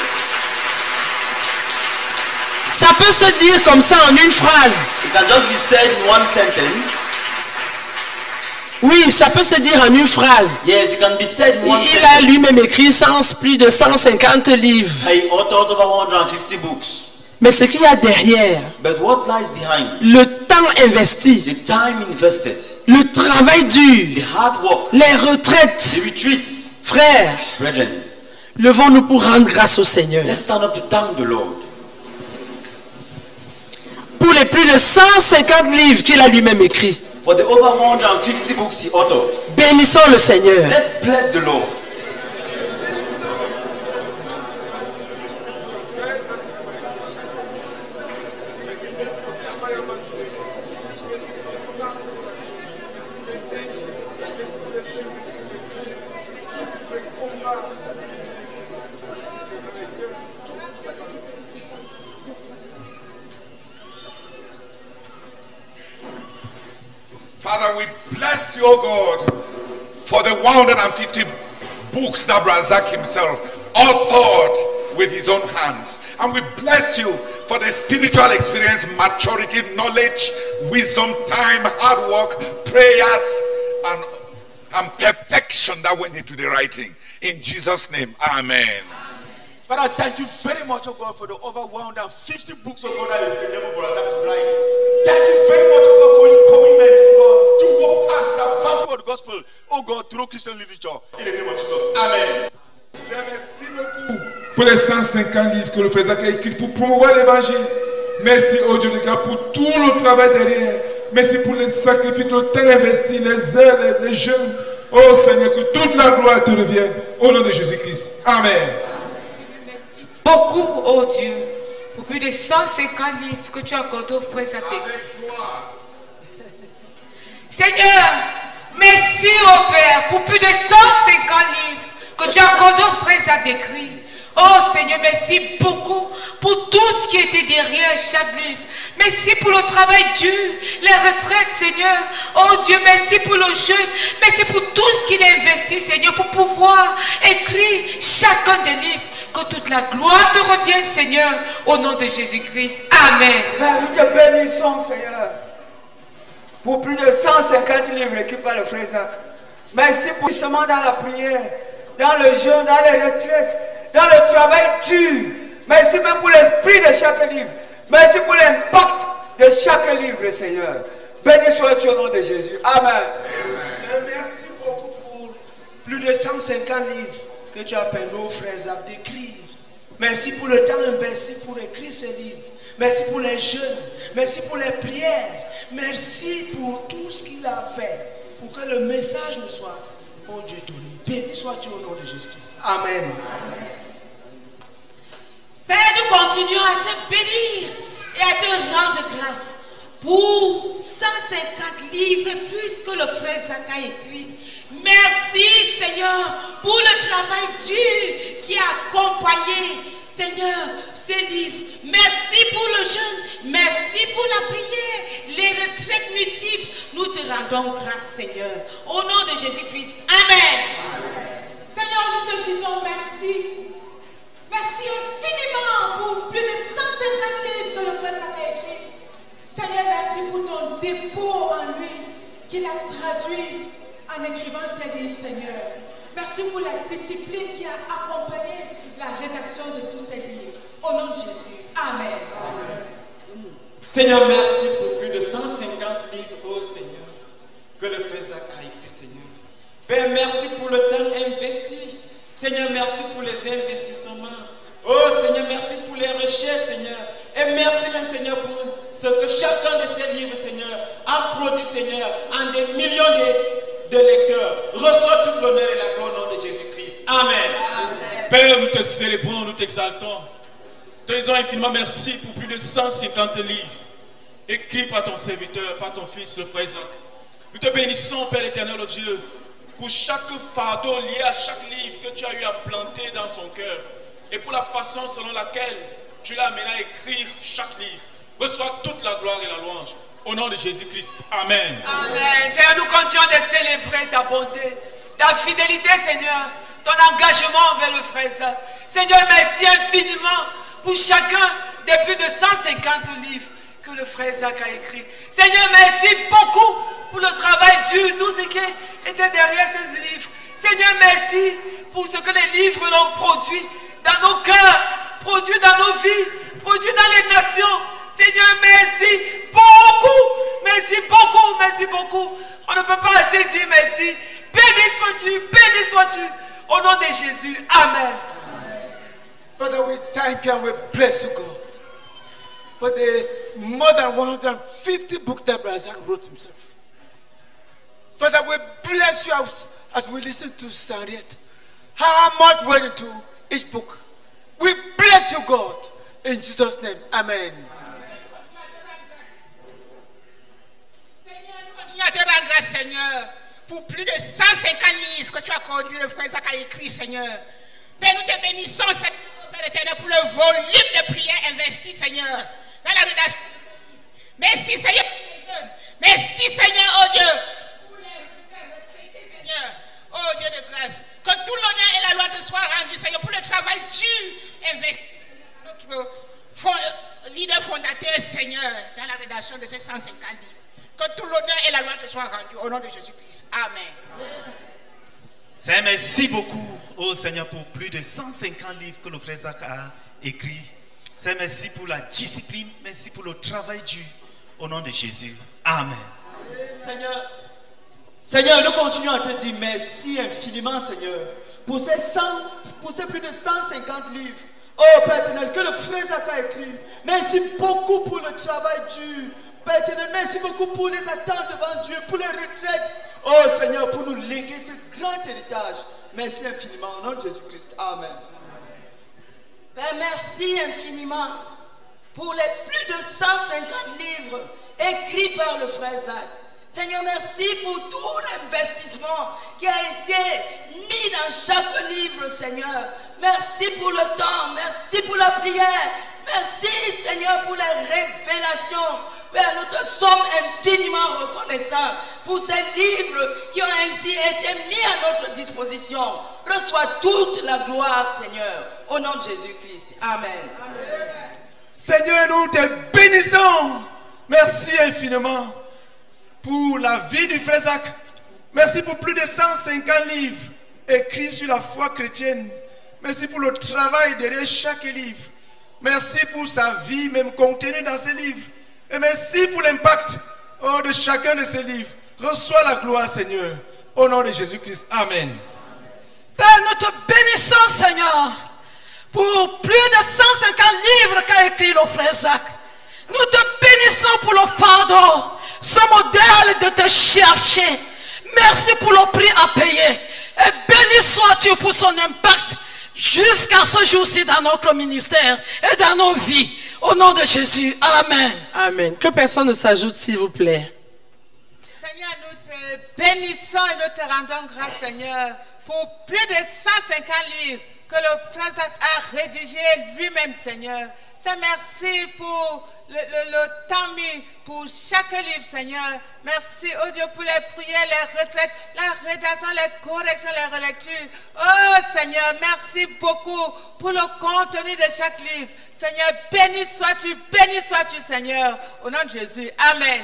[SPEAKER 13] Ça peut se dire comme ça en une phrase.
[SPEAKER 2] It can just be said in one sentence.
[SPEAKER 13] Oui, ça peut se dire en une phrase.
[SPEAKER 2] Yes, it can be said in one
[SPEAKER 13] Il
[SPEAKER 2] sentence.
[SPEAKER 13] a lui-même écrit plus de 150 livres.
[SPEAKER 2] He authored over 150 books.
[SPEAKER 13] Mais ce qu'il y a derrière,
[SPEAKER 2] But what lies behind?
[SPEAKER 13] le temps investi,
[SPEAKER 2] The time invested,
[SPEAKER 13] le travail dur,
[SPEAKER 2] the hard work,
[SPEAKER 13] les retraites,
[SPEAKER 2] the retreats.
[SPEAKER 13] frères,
[SPEAKER 2] Brethren,
[SPEAKER 13] levons-nous pour rendre grâce au Seigneur.
[SPEAKER 2] let's stand up to thank the Lord.
[SPEAKER 13] Pour les plus de 150 livres qu'il a lui-même écrits.
[SPEAKER 2] For the over 150 books he authored.
[SPEAKER 13] Bénissons le Seigneur.
[SPEAKER 2] Let's bless the Lord.
[SPEAKER 22] Father, we bless you, O God, for the 150 books that Razak himself authored with his own hands. And we bless you for the spiritual experience, maturity, knowledge, wisdom, time, hard work, prayers, and perfection that went into the writing. In Jesus' name, amen.
[SPEAKER 3] Father, thank you very much, oh God, for the over 150 books, oh God, that you've been able to write. Thank you very much, oh God, for his commitment, oh God, to work hard for the advancement of the gospel, oh God, through Christian literature. In the name of Jesus. Amen.
[SPEAKER 23] Merci beaucoup pour les 150 livres que le frère Zach a écrits pour promouvoir l'évangile. Merci, oh Dieu de grâce, pour tout le travail derrière. Merci pour les sacrifices, le temps investi, les heures, les jeûnes. Oh Seigneur, que toute la gloire te revienne. Au nom de Jésus-Christ. Amen.
[SPEAKER 9] Beaucoup, oh Dieu, pour plus de 150 livres que tu as accordés au frère Zaté. Seigneur, merci au Père pour plus de 150 livres que tu as accordés au frère Zaté d'écrit. Oh Seigneur, merci beaucoup pour tout ce qui était derrière chaque livre. Merci pour le travail dur, les retraites, Seigneur. Oh Dieu, merci pour le jeûne. Merci pour tout ce qu'il a investi, Seigneur, pour pouvoir écrire chacun des livres. Que toute la gloire te revienne, Seigneur, au nom de Jésus-Christ. Amen.
[SPEAKER 7] Père, nous te bénissons, Seigneur, pour plus de 150 livres écrits par le frère Zach. Merci pour seulement dans la prière, dans le jeûne, dans les retraites, dans le travail dur. Merci même pour l'esprit de chaque livre. Merci pour l'impact de chaque livre, Seigneur. Béni sois-tu au nom de Jésus. Amen.
[SPEAKER 24] Merci beaucoup pour plus de 150 livres que tu as permis aux frères Zach d'écrire. Merci pour le temps investi pour écrire ces livres. Merci pour les jeûnes. Merci pour les prières. Merci pour tout ce qu'il a fait pour que le message nous soit, oh Dieu, donné. Béni sois-tu au nom de Jésus-Christ. Amen.
[SPEAKER 25] Père, nous continuons à te bénir et à te rendre grâce pour 150 livres plus que le frère Zach a écrit. Merci Seigneur pour le travail dur qui a accompagné, Seigneur, ces livres. Merci pour le jeûne, merci pour la prière, les retraites multiples. Nous te rendons grâce, Seigneur, au nom de Jésus-Christ. Amen.
[SPEAKER 4] Seigneur, nous te disons merci. Merci infiniment pour plus de 150 livres que le frère Zach a écrit. Seigneur, merci pour ton dépôt en lui qu'il a traduit en écrivant ces livres, Seigneur. Merci pour la discipline qui a accompagné la rédaction de tous ces livres. Au nom de Jésus. Amen.
[SPEAKER 3] Seigneur, merci pour plus de 150 livres, oh Seigneur, que le frère Zach a écrit, Seigneur. Père, merci pour le temps investi,
[SPEAKER 6] Seigneur, merci pour les investissements. Oh Seigneur, merci pour les recherches, Seigneur. Et merci même, Seigneur, pour ce que chacun de ces livres, Seigneur, a produit, Seigneur, en des millions de lecteurs. Reçois tout l'honneur et la gloire au nom de Jésus-Christ. Amen.
[SPEAKER 8] Père, nous te célébrons, nous t'exaltons. Te disons infiniment merci pour plus de 150 livres écrits par ton serviteur, par ton fils, le frère Isaac. Nous te bénissons, Père éternel, oh Dieu, pour chaque fardeau lié à chaque livre que tu as eu à planter dans son cœur et pour la façon selon laquelle tu l'as amené à écrire chaque livre. Reçois toute la gloire et la louange. Au nom de Jésus-Christ. Amen.
[SPEAKER 10] Amen. Seigneur, nous continuons de célébrer ta bonté, ta fidélité, Seigneur, ton engagement envers le frère Isaac. Seigneur, merci infiniment pour chacun des plus de 150 livres que le frère Isaac a écrit. Seigneur, merci beaucoup pour le travail dur, tout ce qui était derrière ces livres. Seigneur, merci pour ce que les livres l'ont produit dans nos cœurs, produit dans nos vies, produit dans les nations. Seigneur, merci beaucoup, merci beaucoup, merci beaucoup. On ne peut pas assez dire merci. Béni sois-tu, au nom de Jésus. Amen.
[SPEAKER 11] Father, we thank you and we bless you, God, for the more than 150 books that Brother Isaac wrote himself. Father, we bless you as we listen to Sariet. How much went into each book. We bless you, God, in Jesus' name. Amen.
[SPEAKER 14] Continue à te rendre grâce, Seigneur, pour plus de 150 livres que tu as conduit le frère Isaac a écrit, Seigneur. Père, nous te bénissons, Seigneur, Père éternel, pour le volume de prières investies, Seigneur, dans la rédaction. Merci, Seigneur. Merci, Seigneur, oh Dieu, pour les Seigneur, oh Dieu de grâce. Que tout l'honneur et la loi te soient rendus, Seigneur, pour le travail dur investi. Notre leader fondateur, Seigneur, dans la rédaction de ces 150 livres. Que tout l'honneur et la loi te soient rendus au nom de Jésus-Christ. Amen.
[SPEAKER 26] Seigneur, merci beaucoup, oh Seigneur, pour plus de 150 livres que le frère Isaac a écrits. Seigneur, merci pour la discipline, merci pour le travail dur, au nom de Jésus. Amen.
[SPEAKER 6] Seigneur, nous continuons à te dire merci infiniment, Seigneur, pour ces plus de 150 livres. Oh Père éternel, que le frère Isaac a écrit. Merci beaucoup pour le travail dur. Père éternel, merci beaucoup pour les attentes devant Dieu, pour les retraites. Oh Seigneur, pour nous léguer ce grand héritage. Merci infiniment, au nom de Jésus-Christ. Amen.
[SPEAKER 10] Père, merci infiniment pour les plus de 150 livres écrits par le frère Isaac. Seigneur, merci pour tout l'investissement qui a été mis dans chaque livre, Seigneur. Merci pour le temps, merci pour la prière. Merci, Seigneur, pour les révélations. Père, nous te sommes infiniment reconnaissants pour ces livres qui ont ainsi été mis à notre disposition. Reçois toute la gloire, Seigneur, au nom de Jésus-Christ. Amen.
[SPEAKER 15] Seigneur, nous te bénissons. Merci infiniment pour la vie du frère Isaac. Merci pour plus de 150 livres écrits sur la foi chrétienne. Merci pour le travail derrière chaque livre. Merci pour sa vie même contenue dans ces livres. Et merci pour l'impact de chacun de ces livres. Reçois la gloire, Seigneur, au nom de Jésus-Christ. Amen.
[SPEAKER 1] Père, nous te bénissons, Seigneur, pour plus de 150 livres qu'a écrit le frère Isaac. Nous te bénissons pour le fardeau, ce modèle de te chercher. Merci pour le prix à payer. Et béni sois-tu pour son impact jusqu'à ce jour-ci dans notre ministère et dans nos vies. Au nom de Jésus. Amen.
[SPEAKER 13] Amen. Que personne ne s'ajoute, s'il vous plaît.
[SPEAKER 14] Seigneur, nous te bénissons et nous te rendons grâce, Seigneur, pour plus de 150 livres que le frère Isaac a rédigé lui-même, Seigneur. C'est merci pour le temps mis pour chaque livre, Seigneur. Merci, oh Dieu, pour les prières, les retraites, la rédaction, les corrections, les relectures. Oh Seigneur, merci beaucoup pour le contenu de chaque livre. Seigneur, béni sois-tu, Seigneur, au nom de Jésus. Amen.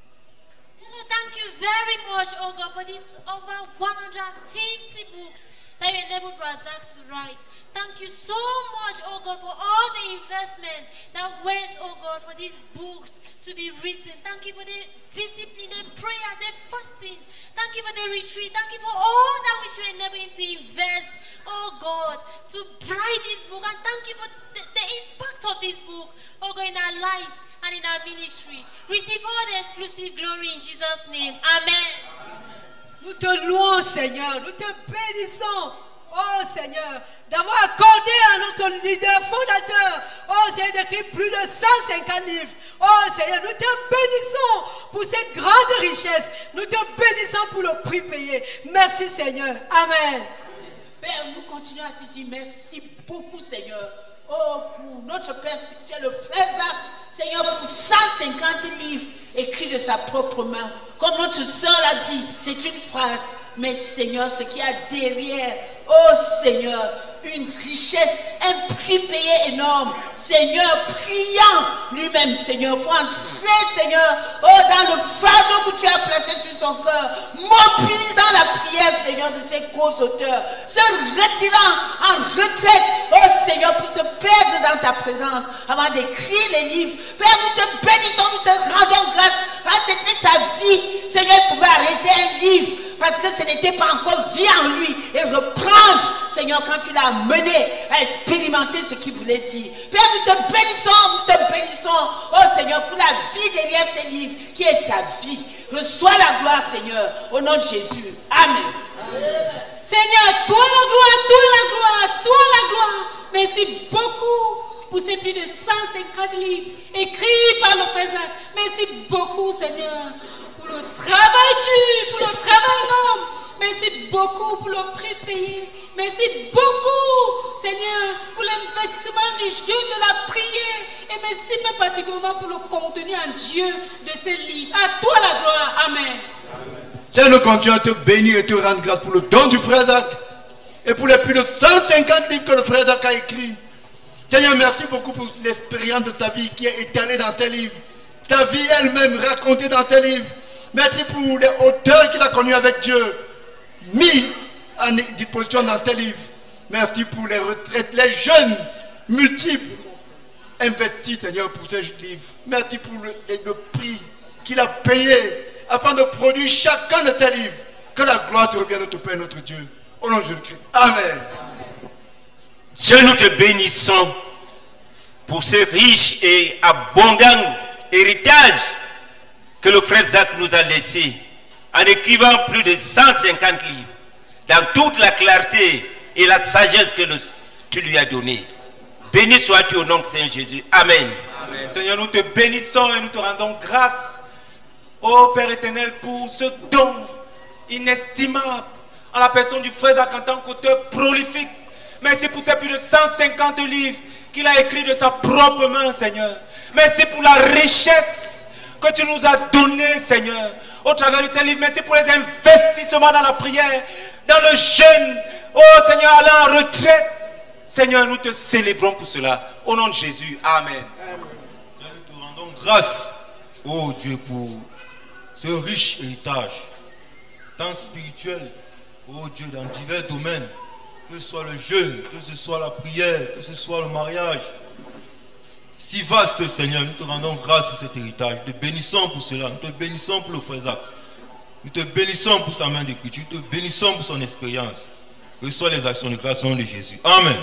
[SPEAKER 27] Thank you very much, oh God, for these over 150 books
[SPEAKER 12] that you enabled Razak to write. Thank you so much, oh God, for all the investment that went, oh God, for these books to be written. Thank you for the discipline, the prayer, the fasting. Thank you for the retreat. Thank you for all that which you enable him to invest, oh God, to write this book. And thank you for the impact of this book, oh God, in our lives and in our ministry. Receive all the exclusive glory in Jesus' name. Amen.
[SPEAKER 16] Nous te louons, Seigneur. Nous te bénissons. Oh Seigneur, d'avoir accordé à notre leader fondateur, oh Seigneur, d'écrire plus de 150 livres. Oh Seigneur, nous te bénissons pour cette grande richesse. Nous te bénissons pour le prix payé. Merci Seigneur. Amen.
[SPEAKER 14] Père, nous continuons à te dire merci beaucoup Seigneur. Oh, pour notre Père spirituel, le frère Zach, Seigneur, pour 150 livres écrits de sa propre main. Comme notre soeur l'a dit, c'est une phrase. Mais Seigneur, ce qu'il y a derrière, oh Seigneur, une richesse, un prix payé énorme. Seigneur, priant lui-même, Seigneur, pour entrer, Seigneur, oh, dans le fardeau que tu as placé sur son cœur, mobilisant la prière, Seigneur, de ses co-auteurs, se retirant en retraite, oh Seigneur, pour se perdre dans ta présence, avant d'écrire les livres. Père, nous te bénissons, nous te rendons grâce. Ah, c'était sa vie. Seigneur, il pouvait arrêter un livre parce que ce n'était pas encore vie en lui et reprendre, Seigneur, quand tu l'as mené à expérimenter ce qu'il voulait dire. Père, nous te bénissons, oh Seigneur, pour la vie derrière ces livres, qui est sa vie. Reçois la gloire, Seigneur, au nom de Jésus. Amen.
[SPEAKER 9] Seigneur, toi la gloire, toi la gloire, toi la gloire. Merci beaucoup pour ces plus de 150 livres écrits par le frère Zach. Merci beaucoup, Seigneur, pour le travail dur, pour le travail énorme. Merci beaucoup pour le prix payé. Merci beaucoup, Seigneur, pour l'investissement du jeu de la prière. Et merci même particulièrement pour le contenu en Dieu de ces livres. À toi la gloire. Amen.
[SPEAKER 15] Seigneur, nous continuons à te bénir et te rendre grâce pour le don du frère Zach et pour les plus de 150 livres que le frère Zach a écrits. Seigneur, merci beaucoup pour l'expérience de ta vie qui est étalée dans tes livres. Ta vie elle-même racontée dans tes livres. Merci pour les auteurs qu'il a connus avec Dieu, mis en disposition dans tes livres. Merci pour les retraites, les jeunes multiples investis, Seigneur, pour ces livres. Merci pour le prix qu'il a payé afin de produire chacun de tes livres. Que la gloire te revienne, notre Père, notre Dieu. Au nom de Jésus-Christ. Amen.
[SPEAKER 17] Dieu, nous te bénissons pour ce riche et abondant héritage que le frère Zach nous a laissé en écrivant plus de 150 livres dans toute la clarté et la sagesse que tu lui as donnée. Béni sois-tu au nom de Saint Jésus. Amen.
[SPEAKER 18] Amen. Seigneur, nous te bénissons et nous te rendons grâce, ô Père éternel, pour ce don inestimable en la personne du frère Zach en tant qu'auteur prolifique. Merci pour ces plus de 150 livres qu'il a écrits de sa propre main, Seigneur. Merci pour la richesse que tu nous as donnée, Seigneur, au travers de ces livres. Merci pour les investissements dans la prière, dans le jeûne. Oh Seigneur, aller en retraite. Seigneur, nous te célébrons pour cela. Au nom de Jésus. Amen.
[SPEAKER 15] Seigneur, nous te rendons grâce, oh Dieu, pour ce riche héritage, tant spirituel, oh Dieu, dans divers domaines. Que ce soit le jeûne, que ce soit la prière, que ce soit le mariage. Si vaste, Seigneur, nous te rendons grâce pour cet héritage. Nous te bénissons pour cela. Nous te bénissons pour le frère Zach. Nous te bénissons pour sa main d'écriture. Nous te bénissons pour son expérience. Reçois les actions de grâce au nom de Jésus. Amen.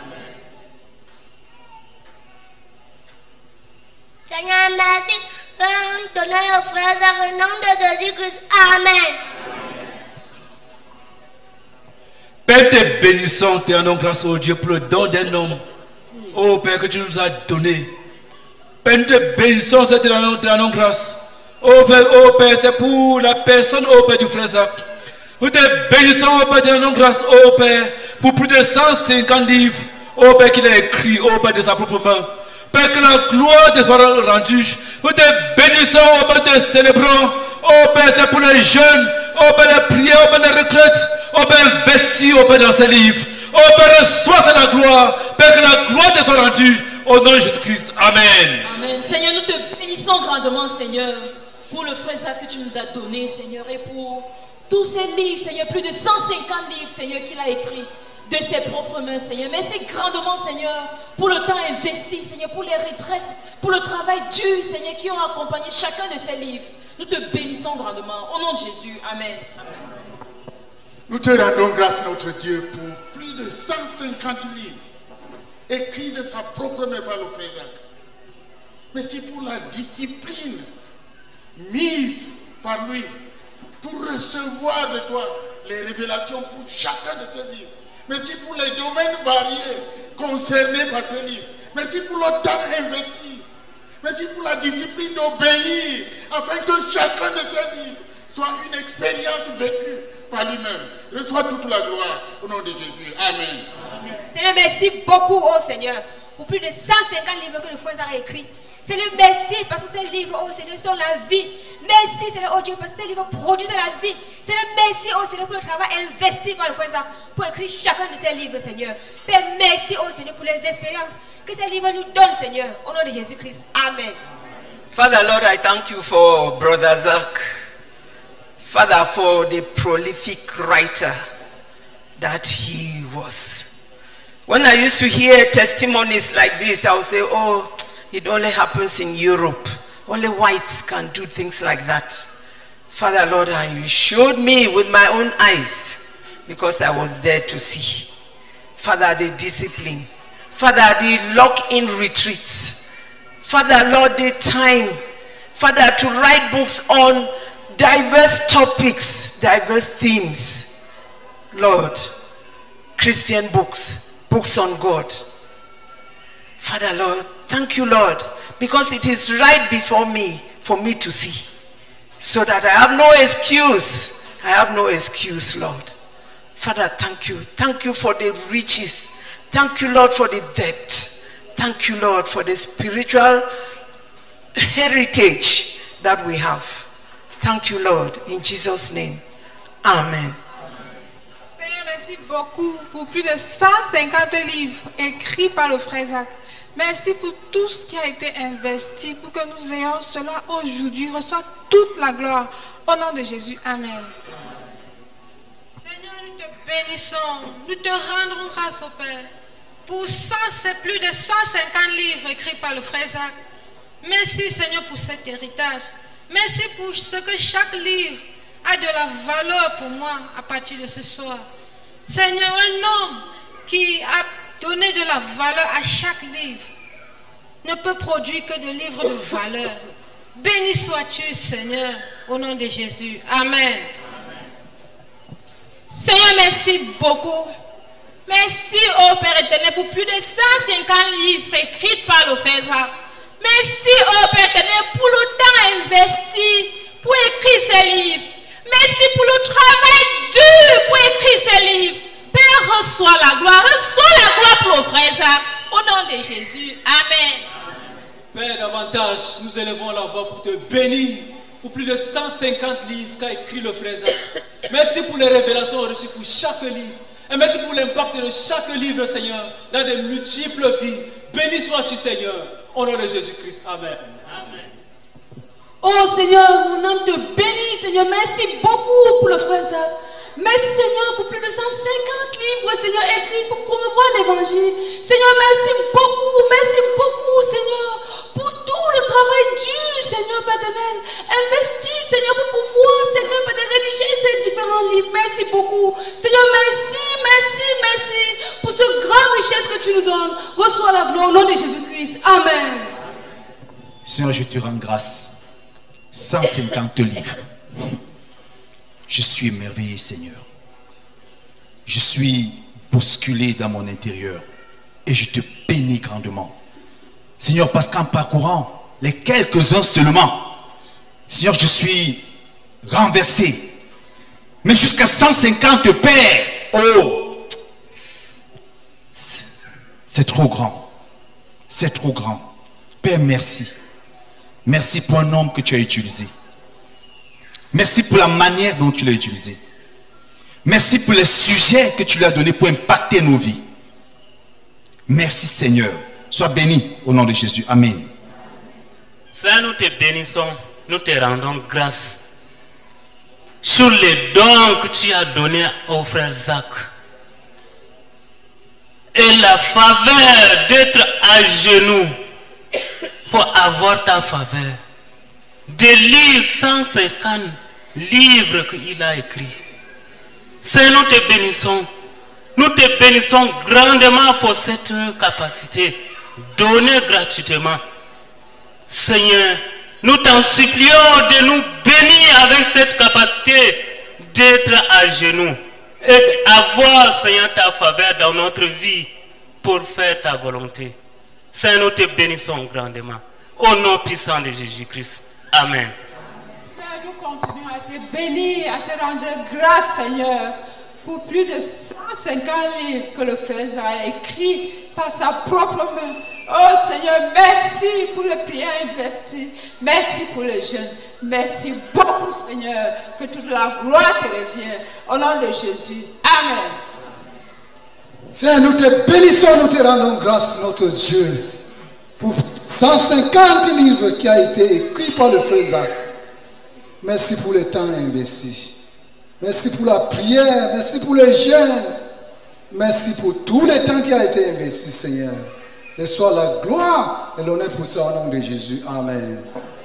[SPEAKER 19] Seigneur, merci. Donnez au frère Zach au nom de Jésus-Christ. Amen.
[SPEAKER 20] Père, te bénissons, te rendons grâce au Dieu pour le don d'un homme. Oh Père, que tu nous as donné. Père, nous te bénissons, te rendons grâce. Oh Père, c'est pour la personne, oh Père, du frère Zach. Nous te bénissons, oh Père, te rendons grâce, oh Père, pour plus de 150 livres, oh Père, qu'il a écrit, oh Père, de sa propre main. Père, que la gloire te soit rendue. Nous te bénissons, oh Père, te célébrons. Oh Père, c'est pour les jeunes, oh Père, les prières, oh Père, les retraites, oh Père, investis, oh Père, dans ces livres. Oh Père, reçois la gloire. Père, que la gloire te soit rendue. Au nom de Jésus-Christ. Amen.
[SPEAKER 27] Amen. Seigneur, nous te bénissons grandement, Seigneur, pour le frère Zach que tu nous as donné, Seigneur, et pour
[SPEAKER 2] tous ces livres, Seigneur, plus de 150 livres, Seigneur, qu'il a écrits de ses propres mains, Seigneur. Merci grandement, Seigneur, pour le temps investi, Seigneur, pour les retraites, pour le travail dur, Seigneur, qui ont accompagné chacun de ces livres. Nous te bénissons grandement. Au nom de Jésus, Amen.
[SPEAKER 5] Nous te rendons grâce, notre Dieu, pour plus de 150 livres écrits de sa propre main par le frère Jacques. Merci pour la discipline mise par lui pour recevoir de toi les révélations pour chacun de tes livres. Merci pour les domaines variés concernés par ces livres. Merci pour le temps investi. Merci pour la discipline d'obéir afin que chacun de ces livres soit une expérience vécue par lui-même. Reçois toute la gloire au nom de Jésus. Amen.
[SPEAKER 7] Amen. Seigneur, merci beaucoup, oh Seigneur, pour plus de 150 livres que le frère a écrits. Seigneur, merci parce que ces livres, oh Seigneur, sont la vie. Merci, Seigneur, oh Dieu, parce que ces livres produisent la vie. Seigneur, merci, oh Seigneur, pour le travail investi par le frère Zach pour écrire chacun de ces livres, Seigneur. Père, merci, oh Seigneur, pour les expériences que ces livres nous donnent, Seigneur. Au nom de Jésus-Christ. Amen.
[SPEAKER 10] Father, Lord, I thank you for Brother Zach. Father, for the prolific writer that he was. When I used to hear testimonies like this, I would say, oh, it only happens in Europe. Only whites can do things like that. Father, Lord, and you showed me with my own eyes because I was there to see. Father, the discipline. Father, the lock-in retreats. Father, Lord, the time. Father, to write books on diverse topics, diverse themes. Lord, Christian books, books on God. Father, Lord, thank you, Lord, because it is right before me for me to see. So that I have no excuse. I have no excuse, Lord. Father, thank you. Thank you for the riches. Thank you, Lord, for the depth. Thank you, Lord, for the spiritual heritage that we have. Thank you, Lord, in Jesus' name. Amen.
[SPEAKER 9] Seigneur, merci beaucoup pour plus de 150 livres écrits par le frère Zach. Merci pour tout ce qui a été investi pour que nous ayons cela aujourd'hui. Reçois toute la gloire au nom de Jésus. Amen.
[SPEAKER 1] Seigneur, nous te bénissons. Nous te rendons grâce au Père pour plus de 150 livres écrits par le frère Zach. Merci, Seigneur, pour cet héritage. Merci pour ce que chaque livre a de la valeur pour moi à partir de ce soir. Seigneur, un homme qui a donné de la valeur à chaque livre ne peut produire que des livres de valeur. Béni sois-tu, Seigneur, au nom de Jésus. Amen.
[SPEAKER 21] Seigneur, merci beaucoup. Merci au Père éternel pour plus de 150 livres écrits par le frère Zach. Merci au Père éternel pour le temps investi pour écrire ces livres. Merci pour le travail dur pour écrire ces livres. Père, reçois la gloire pour le frère Zach. Au nom de Jésus. Amen.
[SPEAKER 6] Père, davantage, nous élevons la voix pour te bénir pour plus de 150 livres qu'a écrit le frère Zach. Merci pour les révélations reçues pour chaque livre. Et merci pour l'impact de chaque livre, Seigneur, dans de multiples vies. Béni sois-tu, Seigneur, au nom de Jésus-Christ. Amen. Amen.
[SPEAKER 2] Oh Seigneur, mon âme te bénit, Seigneur. Merci beaucoup pour le frère Zach. Merci Seigneur pour plus de 150 livres, Seigneur, écrits pour promouvoir l'évangile. Seigneur, merci beaucoup, Seigneur, pour tout le travail dur, Seigneur, Père éternel. Investi, Seigneur, pour pouvoir, Seigneur, Père, rédiger ces différents livres. Merci beaucoup. Seigneur, merci pour ce grand richesse que tu nous donnes. Reçois la gloire au nom de Jésus-Christ. Amen.
[SPEAKER 24] Seigneur, je te rends grâce. 150 livres. Je suis émerveillé, Seigneur. Je suis bousculé dans mon intérieur. Et je te bénis grandement. Seigneur, parce qu'en parcourant les quelques-uns seulement, Seigneur, je suis renversé. Mais jusqu'à 150 pères, oh, c'est trop grand. C'est trop grand. Père, merci. Merci pour un homme que tu as utilisé. Merci pour la manière dont tu l'as utilisé. Merci pour les sujets que tu lui as donnés pour impacter nos vies. Merci Seigneur. Sois béni au nom de Jésus. Amen.
[SPEAKER 17] Seigneur, nous te bénissons, nous te rendons grâce sur les dons que tu as donnés au frère Zach. Et la faveur d'être à genoux pour avoir ta faveur. De lire 150 livres qu'il a écrits. Seigneur, nous te bénissons. Nous te bénissons grandement pour cette capacité donnée gratuitement. Seigneur, nous t'en supplions de nous bénir avec cette capacité d'être à genoux et avoir, Seigneur, ta faveur dans notre vie pour faire ta volonté. Seigneur, nous te bénissons grandement. Au nom puissant de Jésus-Christ. Amen.
[SPEAKER 9] Seigneur, nous continuons à te bénir, à te rendre grâce, Seigneur, pour plus de 150 livres que le frère a écrit par sa propre main. Oh Seigneur, merci pour les prières investies. Merci pour les jeunes. Merci beaucoup, Seigneur, que toute la gloire te revienne. Au nom de Jésus. Amen.
[SPEAKER 3] Seigneur, nous te bénissons, nous te rendons grâce, notre Dieu, pour 150 livres qui a été écrit par le frère Zach. Merci pour le temps investi. Merci pour la prière. Merci pour les jeunes. Merci pour tout le temps qui a été investi, Seigneur. Et soit la gloire et l'honneur pour ça au nom de Jésus. Amen.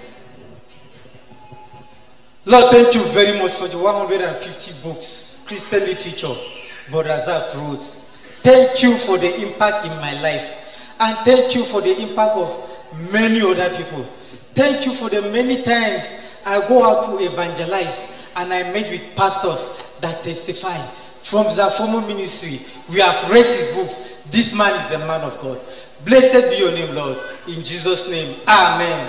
[SPEAKER 11] Lord, thank you very much for the 150 books, Christian literature, Brother Zach wrote. Thank you for the impact in my life. And thank you for the impact of many other people. Thank you for the many times I go out to evangelize and I meet with pastors that testify. From the former ministry, we have read his books. This man is the man of God. Blessed be your name, Lord. In Jesus' name, amen.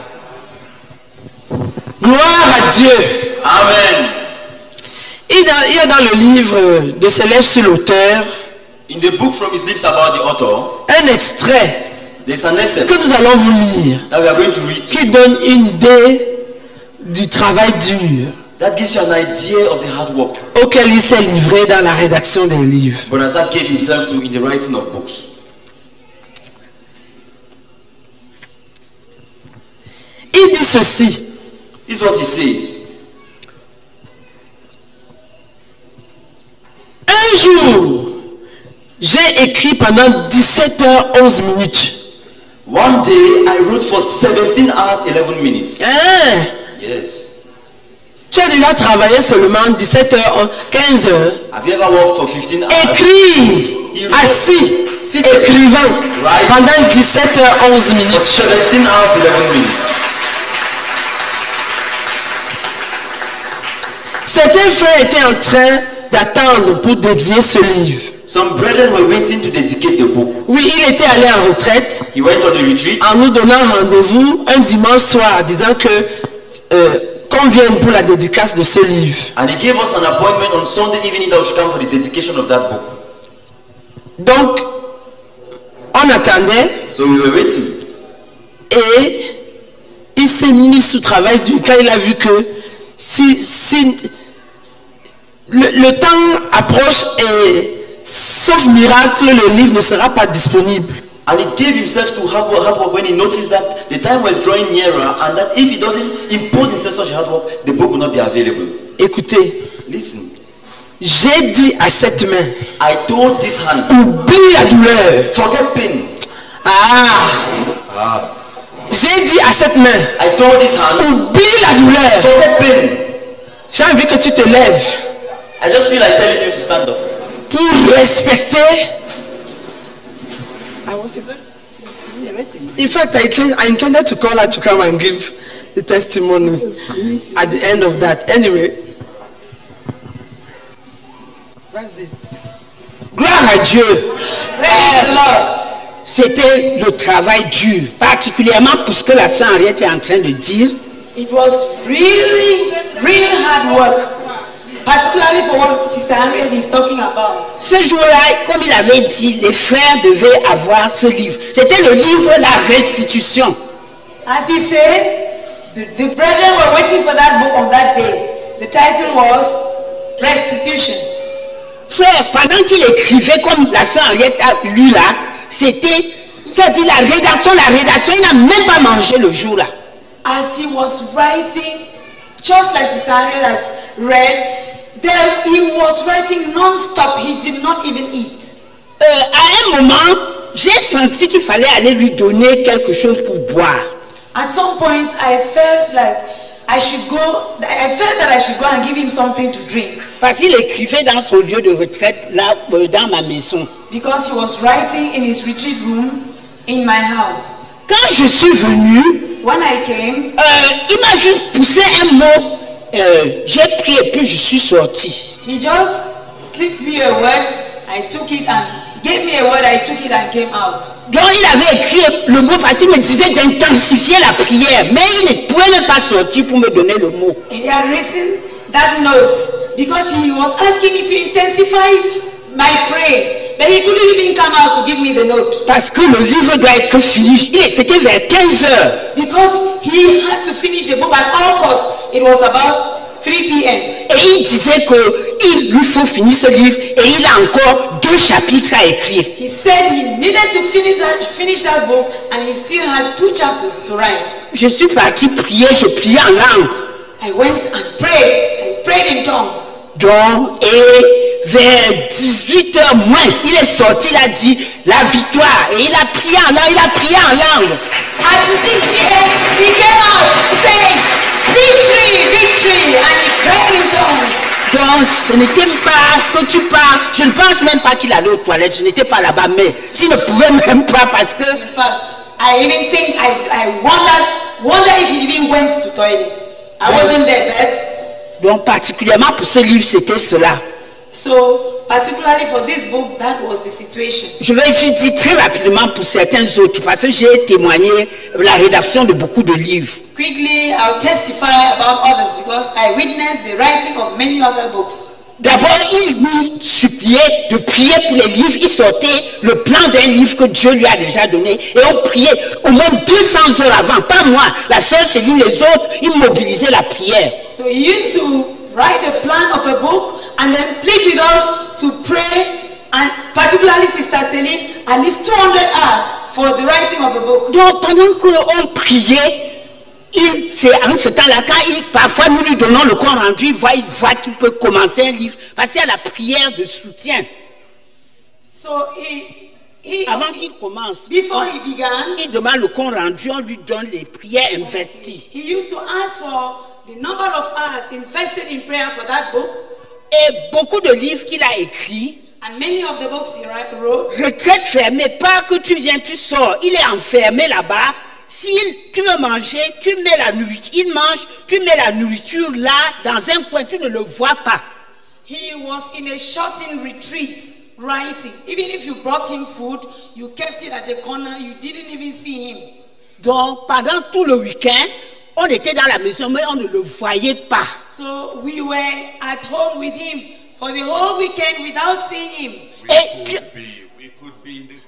[SPEAKER 13] Gloire à Dieu.
[SPEAKER 4] Amen.
[SPEAKER 13] Il y a dans le livre de ses lèvres sur l'auteur,
[SPEAKER 4] in the book from his lips about the author,
[SPEAKER 13] un extrait
[SPEAKER 4] an excerpt
[SPEAKER 13] que nous allons vous lire,
[SPEAKER 4] that we are going to read,
[SPEAKER 13] qui donne une idée du travail dur
[SPEAKER 4] that gives you an idea of the hard work
[SPEAKER 13] auquel il s'est livré dans la rédaction des livres.
[SPEAKER 4] Brother Zach gave himself to in the writing of books.
[SPEAKER 13] Il dit ceci.
[SPEAKER 4] This is what he says.
[SPEAKER 13] Un jour, j'ai écrit pendant 17h11 minutes.
[SPEAKER 4] One day I wrote for 17 hours 11 minutes. Yes.
[SPEAKER 13] Tu as déjà travaillé seulement 17h, 15h.
[SPEAKER 4] Have you ever worked for 15 hours?
[SPEAKER 13] Écrit, assis, écrivant pendant 17h11 minutes.
[SPEAKER 4] For 17 hours 11 minutes.
[SPEAKER 13] Certains frères étaient en train d'attendre pour dédier ce livre.
[SPEAKER 4] Some brethren were waiting to dedicate the book.
[SPEAKER 13] Oui, il était allé en retraite.
[SPEAKER 4] He went on a retreat.
[SPEAKER 13] En nous donnant rendez-vous un dimanche soir, disant que qu'on vienne pour la dédicace de ce livre.
[SPEAKER 4] And he gave us an appointment on Sunday evening that we should come for the dedication of that book.
[SPEAKER 13] Donc, on attendait.
[SPEAKER 4] So we were waiting.
[SPEAKER 13] Et il s'est mis sous travail dur quand il a vu que si le temps approche et sauf miracle, le livre ne sera pas disponible.
[SPEAKER 4] And he gave himself to hard work when he noticed that the time was drawing nearer and that if he doesn't impose himself such hard work, the book will not be available.
[SPEAKER 13] Écoutez.
[SPEAKER 4] Listen.
[SPEAKER 13] J'ai dit à cette main.
[SPEAKER 4] I told this hand.
[SPEAKER 13] Oublie la douleur.
[SPEAKER 4] Forget pain.
[SPEAKER 13] J'ai dit à cette main.
[SPEAKER 4] I told this hand.
[SPEAKER 13] Oublie la douleur.
[SPEAKER 4] Forget pain.
[SPEAKER 13] J'ai envie que tu te lèves.
[SPEAKER 4] I just feel like telling you to stand up.
[SPEAKER 13] Pour respecter. In fact, I intended to call her to come and give the testimony at the end of that. Anyway. Vas-y. Gloire à Dieu. C'était le travail dur, particulièrement pour ce que la sœur Henriette est en train de dire.
[SPEAKER 8] It was really hard work. Particularly for what Sister Henriette is talking about.
[SPEAKER 13] Ce jour-là, comme il avait dit, les frères devaient avoir ce livre. C'était le livre La Restitution.
[SPEAKER 8] As he says, the brethren were waiting for that book on that day. The title was Restitution.
[SPEAKER 13] Frère, pendant qu'il écrivait comme la sœur Henriette a lu là, c'était, ça dit la rédaction, il n'a même pas mangé le jour là.
[SPEAKER 8] As he was writing, just like Sister Henriette has read, There he was writing non-stop. He did not even eat.
[SPEAKER 12] À un moment, j'ai senti qu'il fallait aller lui donner quelque chose pour boire.
[SPEAKER 8] At some point, I felt like I should go. I felt that I should go and give him something to drink.
[SPEAKER 12] Parce qu'il écrivait dans son lieu de retraite, là, dans ma maison.
[SPEAKER 8] Because he was writing in his retreat room in my house.
[SPEAKER 12] Quand je suis venu,
[SPEAKER 8] when I came,
[SPEAKER 12] il m'a juste poussé un mot. J'ai pris et puis je suis sorti.
[SPEAKER 8] He just slipped me a word. I took it and gave me a word. I took it and came out.
[SPEAKER 12] Donc il avait écrit le mot parce qu'il me disait d'intensifier la prière, mais il ne pouvait même pas sortir pour me donner le mot.
[SPEAKER 8] He had written that note because he was asking me to intensify my prayer, but he couldn't even come out to give me the note.
[SPEAKER 12] Parce que le livre doit être fini. C'était vers 15 heures.
[SPEAKER 8] Because he had to finish the book at all costs. It was about 3 p.m.
[SPEAKER 12] Et il disait qu'il lui faut finir ce livre et il a encore 2 chapitres à écrire.
[SPEAKER 8] He said he needed to finish that book and he still had 2 chapters to write.
[SPEAKER 12] Je suis parti prier, je priais en langue.
[SPEAKER 8] I went and prayed in tongues.
[SPEAKER 12] Donc, et vers 18h moins, il est sorti, il a dit la victoire. Et il a prié en langue,
[SPEAKER 8] At 6 p.m. he came out saying victory, victory, and he prayed in tongues.
[SPEAKER 12] Donc, ce n'était pas que tu pars. Je ne pense même pas qu'il allait aux toilettes. Je n'étais pas là-bas, mais s'il ne pouvait même pas parce que.
[SPEAKER 8] In fact, I even think I wonder if he even went to toilet. I wasn't there, but.
[SPEAKER 12] Donc, particulièrement pour ce livre, c'était cela.
[SPEAKER 8] So, particularly for this book, that was the situation.
[SPEAKER 12] Je vais juste dire très rapidement pour certains autres, parce que j'ai témoigné la rédaction de beaucoup de livres.
[SPEAKER 8] Quickly, I'll testify about others because I witnessed the writing of many other books.
[SPEAKER 12] D'abord, il nous suppliait de prier pour les livres. Il sortait le plan d'un livre que Dieu lui a déjà donné. Et on priait au moins 200 heures avant. Pas moi, la sœur Céline, les autres, ils mobilisaient la prière.
[SPEAKER 8] So he used to write the plan of a book and then plead with us to pray, and particularly Sister Céline, at least 200 hours for the writing of a book.
[SPEAKER 12] Donc pendant qu'on priait, c'est en ce temps-là, parfois nous lui donnons le compte rendu, il voit qu'il peut commencer un livre, parce qu'il y a la prière de soutien.
[SPEAKER 8] So
[SPEAKER 12] avant qu'il commence,
[SPEAKER 8] before he began,
[SPEAKER 12] il demande le compte rendu, on lui donne les prières investies.
[SPEAKER 8] He used to ask for the number of hours invested in prayer for that book.
[SPEAKER 12] Et beaucoup de livres qu'il a écrits.
[SPEAKER 8] And many of the books he wrote.
[SPEAKER 12] Retraite fermée, pas que tu viens, tu sors. Il est enfermé là-bas. Si tu veux manger, tu mets la nourriture. Il mange, tu mets la nourriture là, dans un coin, tu ne le vois pas.
[SPEAKER 8] He was in a shut-in retreat, writing. Even if you brought him food, you kept it at the corner. You didn't even see him.
[SPEAKER 12] Donc pendant tout le week-end, on était dans la maison, mais on ne le voyait pas.
[SPEAKER 8] So we were at home with him for the whole weekend without seeing him.
[SPEAKER 5] We could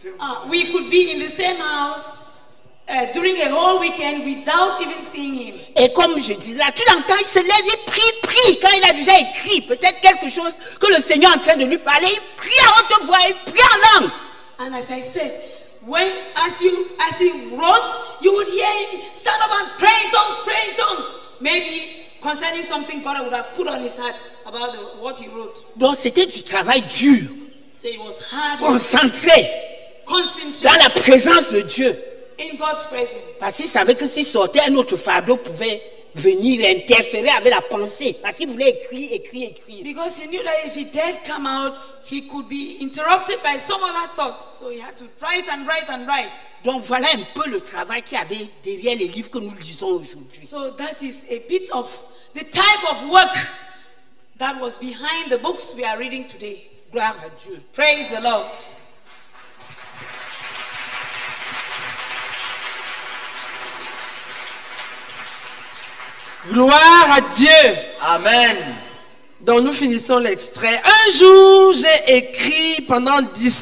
[SPEAKER 5] be in the same house.
[SPEAKER 8] During a whole weekend without even seeing him.
[SPEAKER 12] Et comme je disais, tu l'entends, il se lève, il prie. Quand il a déjà écrit peut-être quelque chose que le Seigneur est en train de lui parler, il prie à haute voix, il prie en langue.
[SPEAKER 8] And as I said, as he wrote, you would hear him stand up and pray in tongues. Maybe concerning something God would have put on his heart about what he wrote.
[SPEAKER 12] Donc c'était du travail dur.
[SPEAKER 8] So it was hard.
[SPEAKER 12] Concentré. Dans la présence de Dieu.
[SPEAKER 8] In God's presence.
[SPEAKER 12] Parce qu'il savait que s'il sortait, un autre fardeau pouvait venir interférer avec la pensée. Parce qu'il voulait écrire.
[SPEAKER 8] Because he knew that if he did come out, he could be interrupted by some other thoughts. So he had to write.
[SPEAKER 12] Donc voilà un peu le travail qu'il y avait derrière les livres que nous lisons aujourd'hui.
[SPEAKER 8] So that is a bit of the type of work that was behind the books we are reading today.
[SPEAKER 12] Gloire à Dieu.
[SPEAKER 8] Praise the Lord.
[SPEAKER 13] Gloire à Dieu.
[SPEAKER 4] Amen.
[SPEAKER 13] Donc nous finissons l'extrait. Un jour, j'ai écrit pendant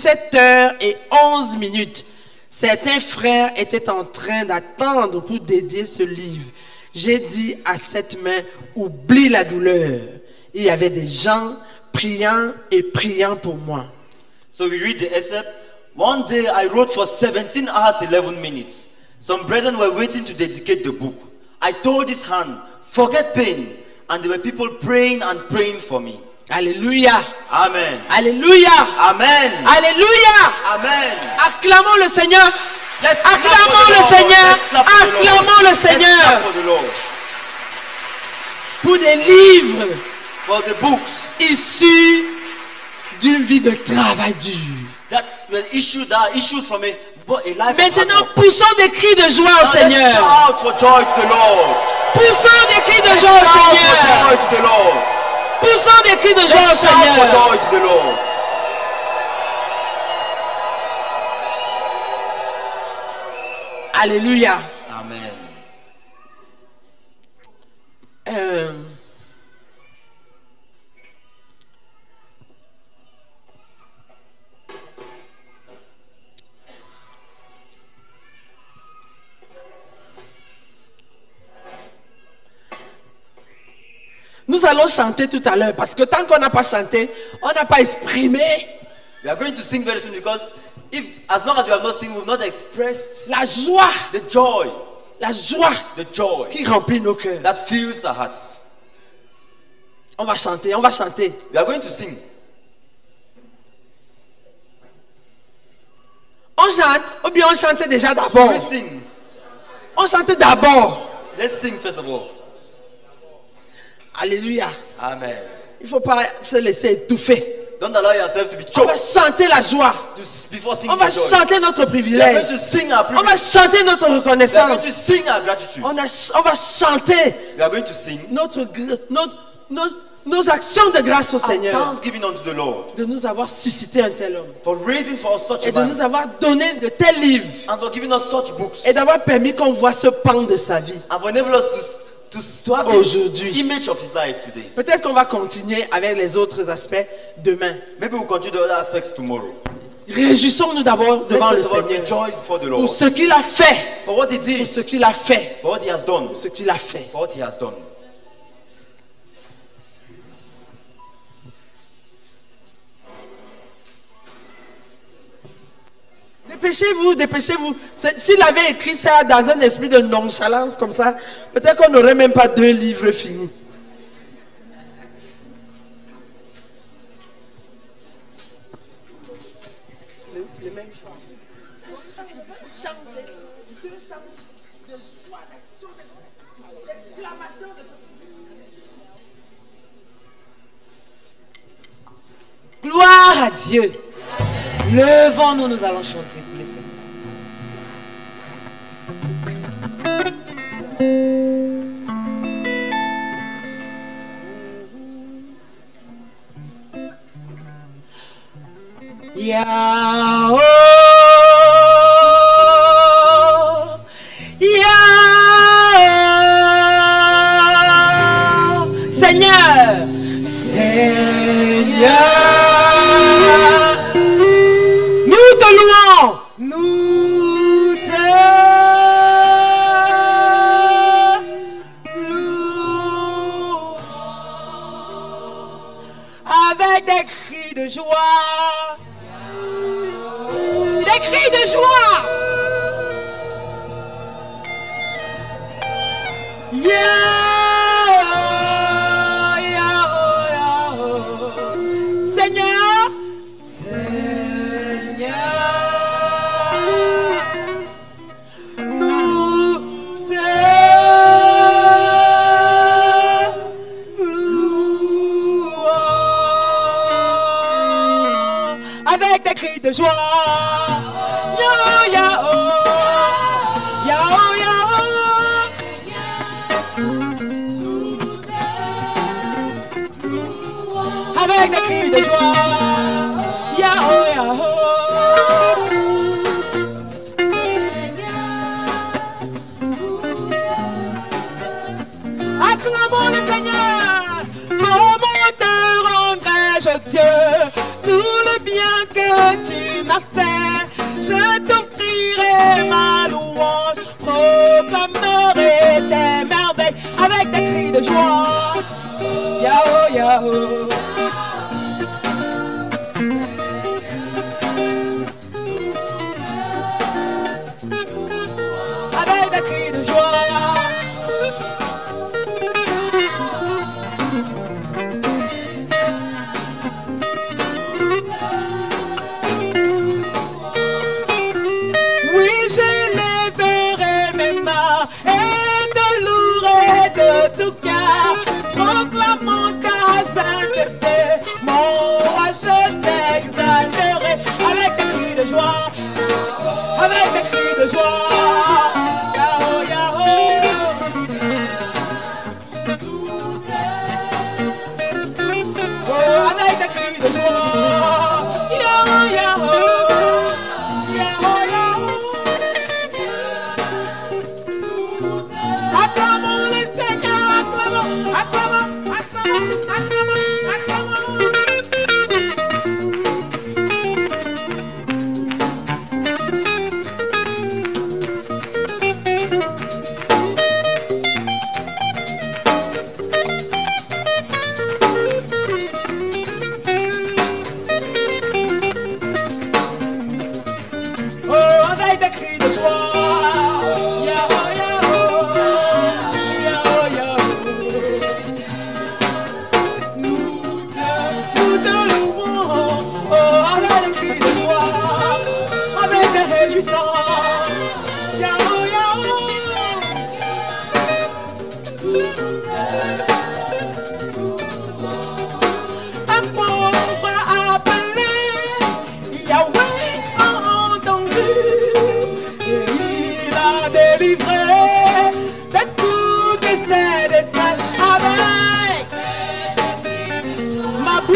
[SPEAKER 13] 17h11. Certains frères étaient en train d'attendre pour dédier ce livre. J'ai dit à cette main, oublie la douleur. Il y avait des gens priant pour moi.
[SPEAKER 4] So we read the excerpt. One day I wrote for 17 hours 11 minutes. Some brethren were waiting to dedicate the book. I told his hand, forget pain, and there were people praying for me.
[SPEAKER 13] Alléluia.
[SPEAKER 4] Amen.
[SPEAKER 13] Alléluia.
[SPEAKER 4] Amen.
[SPEAKER 13] Alléluia.
[SPEAKER 4] Amen.
[SPEAKER 13] Acclamons le Seigneur. Acclamons le Seigneur. Acclamons le Seigneur. Pour des livres
[SPEAKER 4] For the books
[SPEAKER 13] issus d'une vie de travail dur.
[SPEAKER 4] that were issued from a life.
[SPEAKER 13] Maintenant, poussons des cris de joie au
[SPEAKER 4] Now
[SPEAKER 13] Seigneur.
[SPEAKER 4] let's shout for joy to the Lord.
[SPEAKER 13] Poussons des cris de
[SPEAKER 4] Let's
[SPEAKER 13] joie au
[SPEAKER 4] shout for
[SPEAKER 13] Seigneur.
[SPEAKER 4] joy to the Lord.
[SPEAKER 13] Poussons des cris de joie au
[SPEAKER 4] Let's shout for
[SPEAKER 13] Seigneur.
[SPEAKER 4] joy to the Lord.
[SPEAKER 13] Alléluia.
[SPEAKER 4] Amen.
[SPEAKER 13] Nous allons chanter tout à l'heure parce que tant qu'on n'a pas chanté, on n'a pas exprimé
[SPEAKER 4] We are going to sing very soon because as long as we have not sing, we have not expressed
[SPEAKER 13] la joie,
[SPEAKER 4] the joy,
[SPEAKER 13] la joie
[SPEAKER 4] the joy
[SPEAKER 13] qui remplit nos cœurs.
[SPEAKER 4] that fills our hearts.
[SPEAKER 13] On va chanter, on va chanter.
[SPEAKER 4] We are going to sing.
[SPEAKER 13] On chante ou bien on chantait déjà d'abord?
[SPEAKER 4] We sing.
[SPEAKER 13] On chantait d'abord.
[SPEAKER 4] Let's sing first of all.
[SPEAKER 13] Alléluia.
[SPEAKER 4] Amen.
[SPEAKER 13] Il ne faut pas se laisser étouffer.
[SPEAKER 4] Don't allow yourself to be
[SPEAKER 13] On va
[SPEAKER 4] choked.
[SPEAKER 13] chanter la joie.
[SPEAKER 4] Before singing
[SPEAKER 13] On va
[SPEAKER 4] the joy.
[SPEAKER 13] chanter notre
[SPEAKER 4] We are
[SPEAKER 13] privilège.
[SPEAKER 4] going to sing our
[SPEAKER 13] On va
[SPEAKER 4] privilege.
[SPEAKER 13] chanter notre
[SPEAKER 4] We are going to
[SPEAKER 13] reconnaissance.
[SPEAKER 4] sing our gratitude.
[SPEAKER 13] On va chanter
[SPEAKER 4] We are going to sing
[SPEAKER 13] nos actions de grâce au
[SPEAKER 4] our
[SPEAKER 13] Seigneur.
[SPEAKER 4] thanksgiving unto the Lord
[SPEAKER 13] De nous avoir suscité un tel homme.
[SPEAKER 4] for raising for us such
[SPEAKER 13] Et
[SPEAKER 4] a
[SPEAKER 13] de
[SPEAKER 4] man
[SPEAKER 13] nous avoir donné de tels livres.
[SPEAKER 4] and for giving us such books
[SPEAKER 13] Et d'avoir permis qu'on voit ce pan de sa vie.
[SPEAKER 4] and for enabling us to have
[SPEAKER 13] Aujourd'hui.
[SPEAKER 4] this image of his life today.
[SPEAKER 13] Peut-être qu'on va continuer avec les autres aspects demain.
[SPEAKER 4] Maybe we'll continue the other aspects tomorrow.
[SPEAKER 13] Réjouissons-nous d'abord devant le
[SPEAKER 4] Let's just
[SPEAKER 13] Seigneur.
[SPEAKER 4] rejoice before the
[SPEAKER 13] Pour
[SPEAKER 4] Lord
[SPEAKER 13] ce qu'il a fait.
[SPEAKER 4] for what he
[SPEAKER 13] Pour
[SPEAKER 4] did,
[SPEAKER 13] ce qu'il a fait.
[SPEAKER 4] for what he has done,
[SPEAKER 13] Pour ce qu'il a fait.
[SPEAKER 4] for what he has done.
[SPEAKER 13] Dépêchez-vous, dépêchez-vous. S'il avait écrit ça dans un esprit de nonchalance comme ça, peut-être qu'on n'aurait même pas 2 livres finis. Les mêmes choses. Chanter 2 chants de joie, d'action, d'exclamation de...
[SPEAKER 8] Gloire à Dieu. Levons-nous, nous allons chanter pour le Seigneur. Yahoo, Yahoo, Seigneur, Seigneur. Nous te louons. Nous te louons. Avec des cris de joie. Des cris de joie. Seigneur. Avec des cris de joie. Yahoo, Yahoo, Yahoo, Yahoo. Avec des cris de joie. Yahoo, Yahoo. Acclamons le Seigneur. Comment te rendrai-je, Dieu, tout le bien que tu m'as fait? Je t'offrirai ma louange, proclamerai tes merveilles avec des cris de joie. Yahoo, Yahoo. Avec des cris de joie.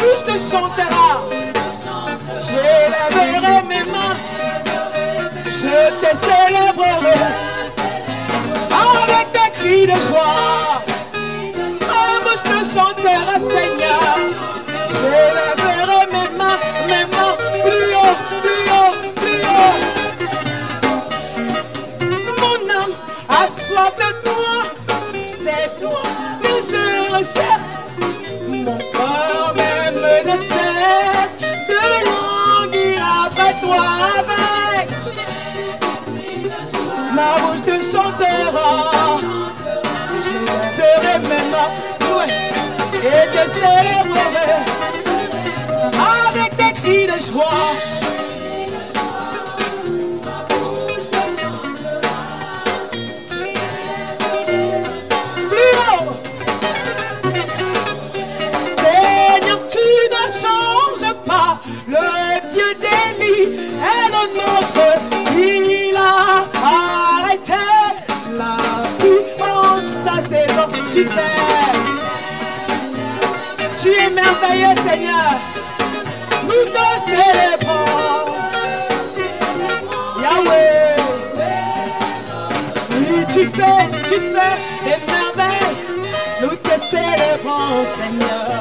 [SPEAKER 14] bouche te chantera. J'élèverai mes mains, je te célébrerai avec des cris de joie. Ma bouche te chantera, Seigneur. J'élèverai mes mains, plus haut, plus haut, plus haut. Mon âme a soif de toi, c'est toi que je recherche. Mon corps même ne cesse de languir après toi. Avec ma bouche te chantera, j'élèverai mes mains, ouais, et te célébrerai avec des cris de joie. Plus haut. Seigneur, tu ne changes pas. Le Dieu d'Élie est le nôtre. Il a arrêté la pluie en sa saison. Tu es merveilleux, Seigneur. Nous te célébrons, Yahweh. Oui, tu fais des merveilles. Nous te célébrons, Seigneur.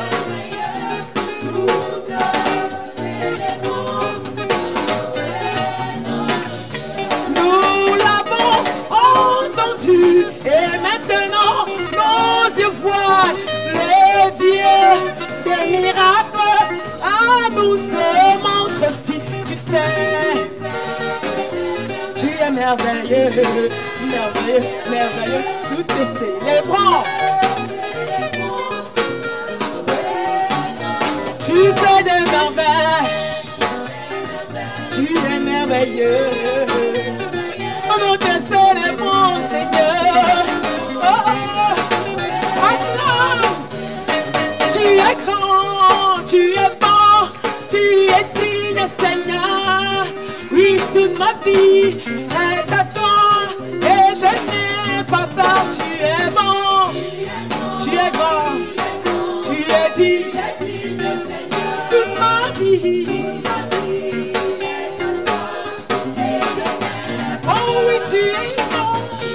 [SPEAKER 14] Nous l'avons entendu et maintenant nos yeux voient le Dieu des miracles. À nous se montre si tu fais. Tu es merveilleux, merveilleux, merveilleux. Nous te célébrons. Tu fais des merveilles. Tu es merveilleux. Nous te célébrons, Seigneur. Oh, oh. Acclame. Tu es grand, tu es bon, tu es digne, Seigneur. Oui, toute ma vie est à toi et je n'ai pas peur. Tu es bon, tu es grand, tu es digne, toute ma vie. Oh oui, tu es bon.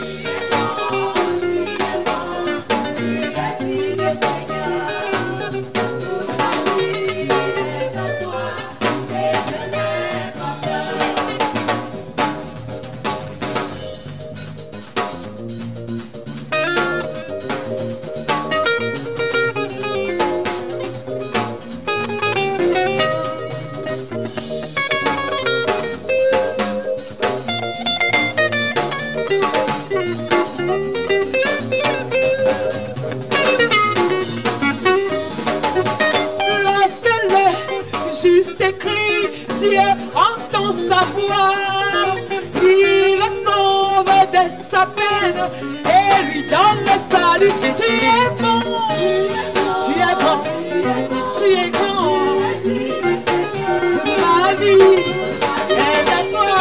[SPEAKER 14] Dieu entend sa voix, il le sauve de sa peine et lui donne le salut. Tu es bon, tu es bon, tu es grand. Toute ma vie est à toi.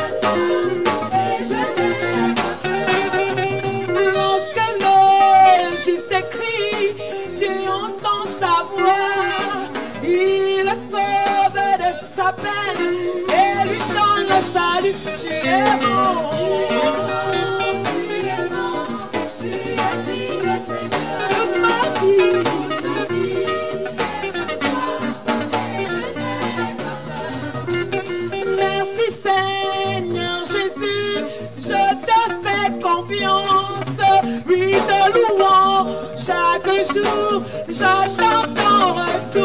[SPEAKER 14] Lorsque le juste crie, Dieu entend sa voix, il le sauve de sa peine et lui donne le salut. Tu es bon, toute ma vie. Merci Seigneur Jésus, je te fais confiance. Oui, te louant chaque jour, j'attends ton retour.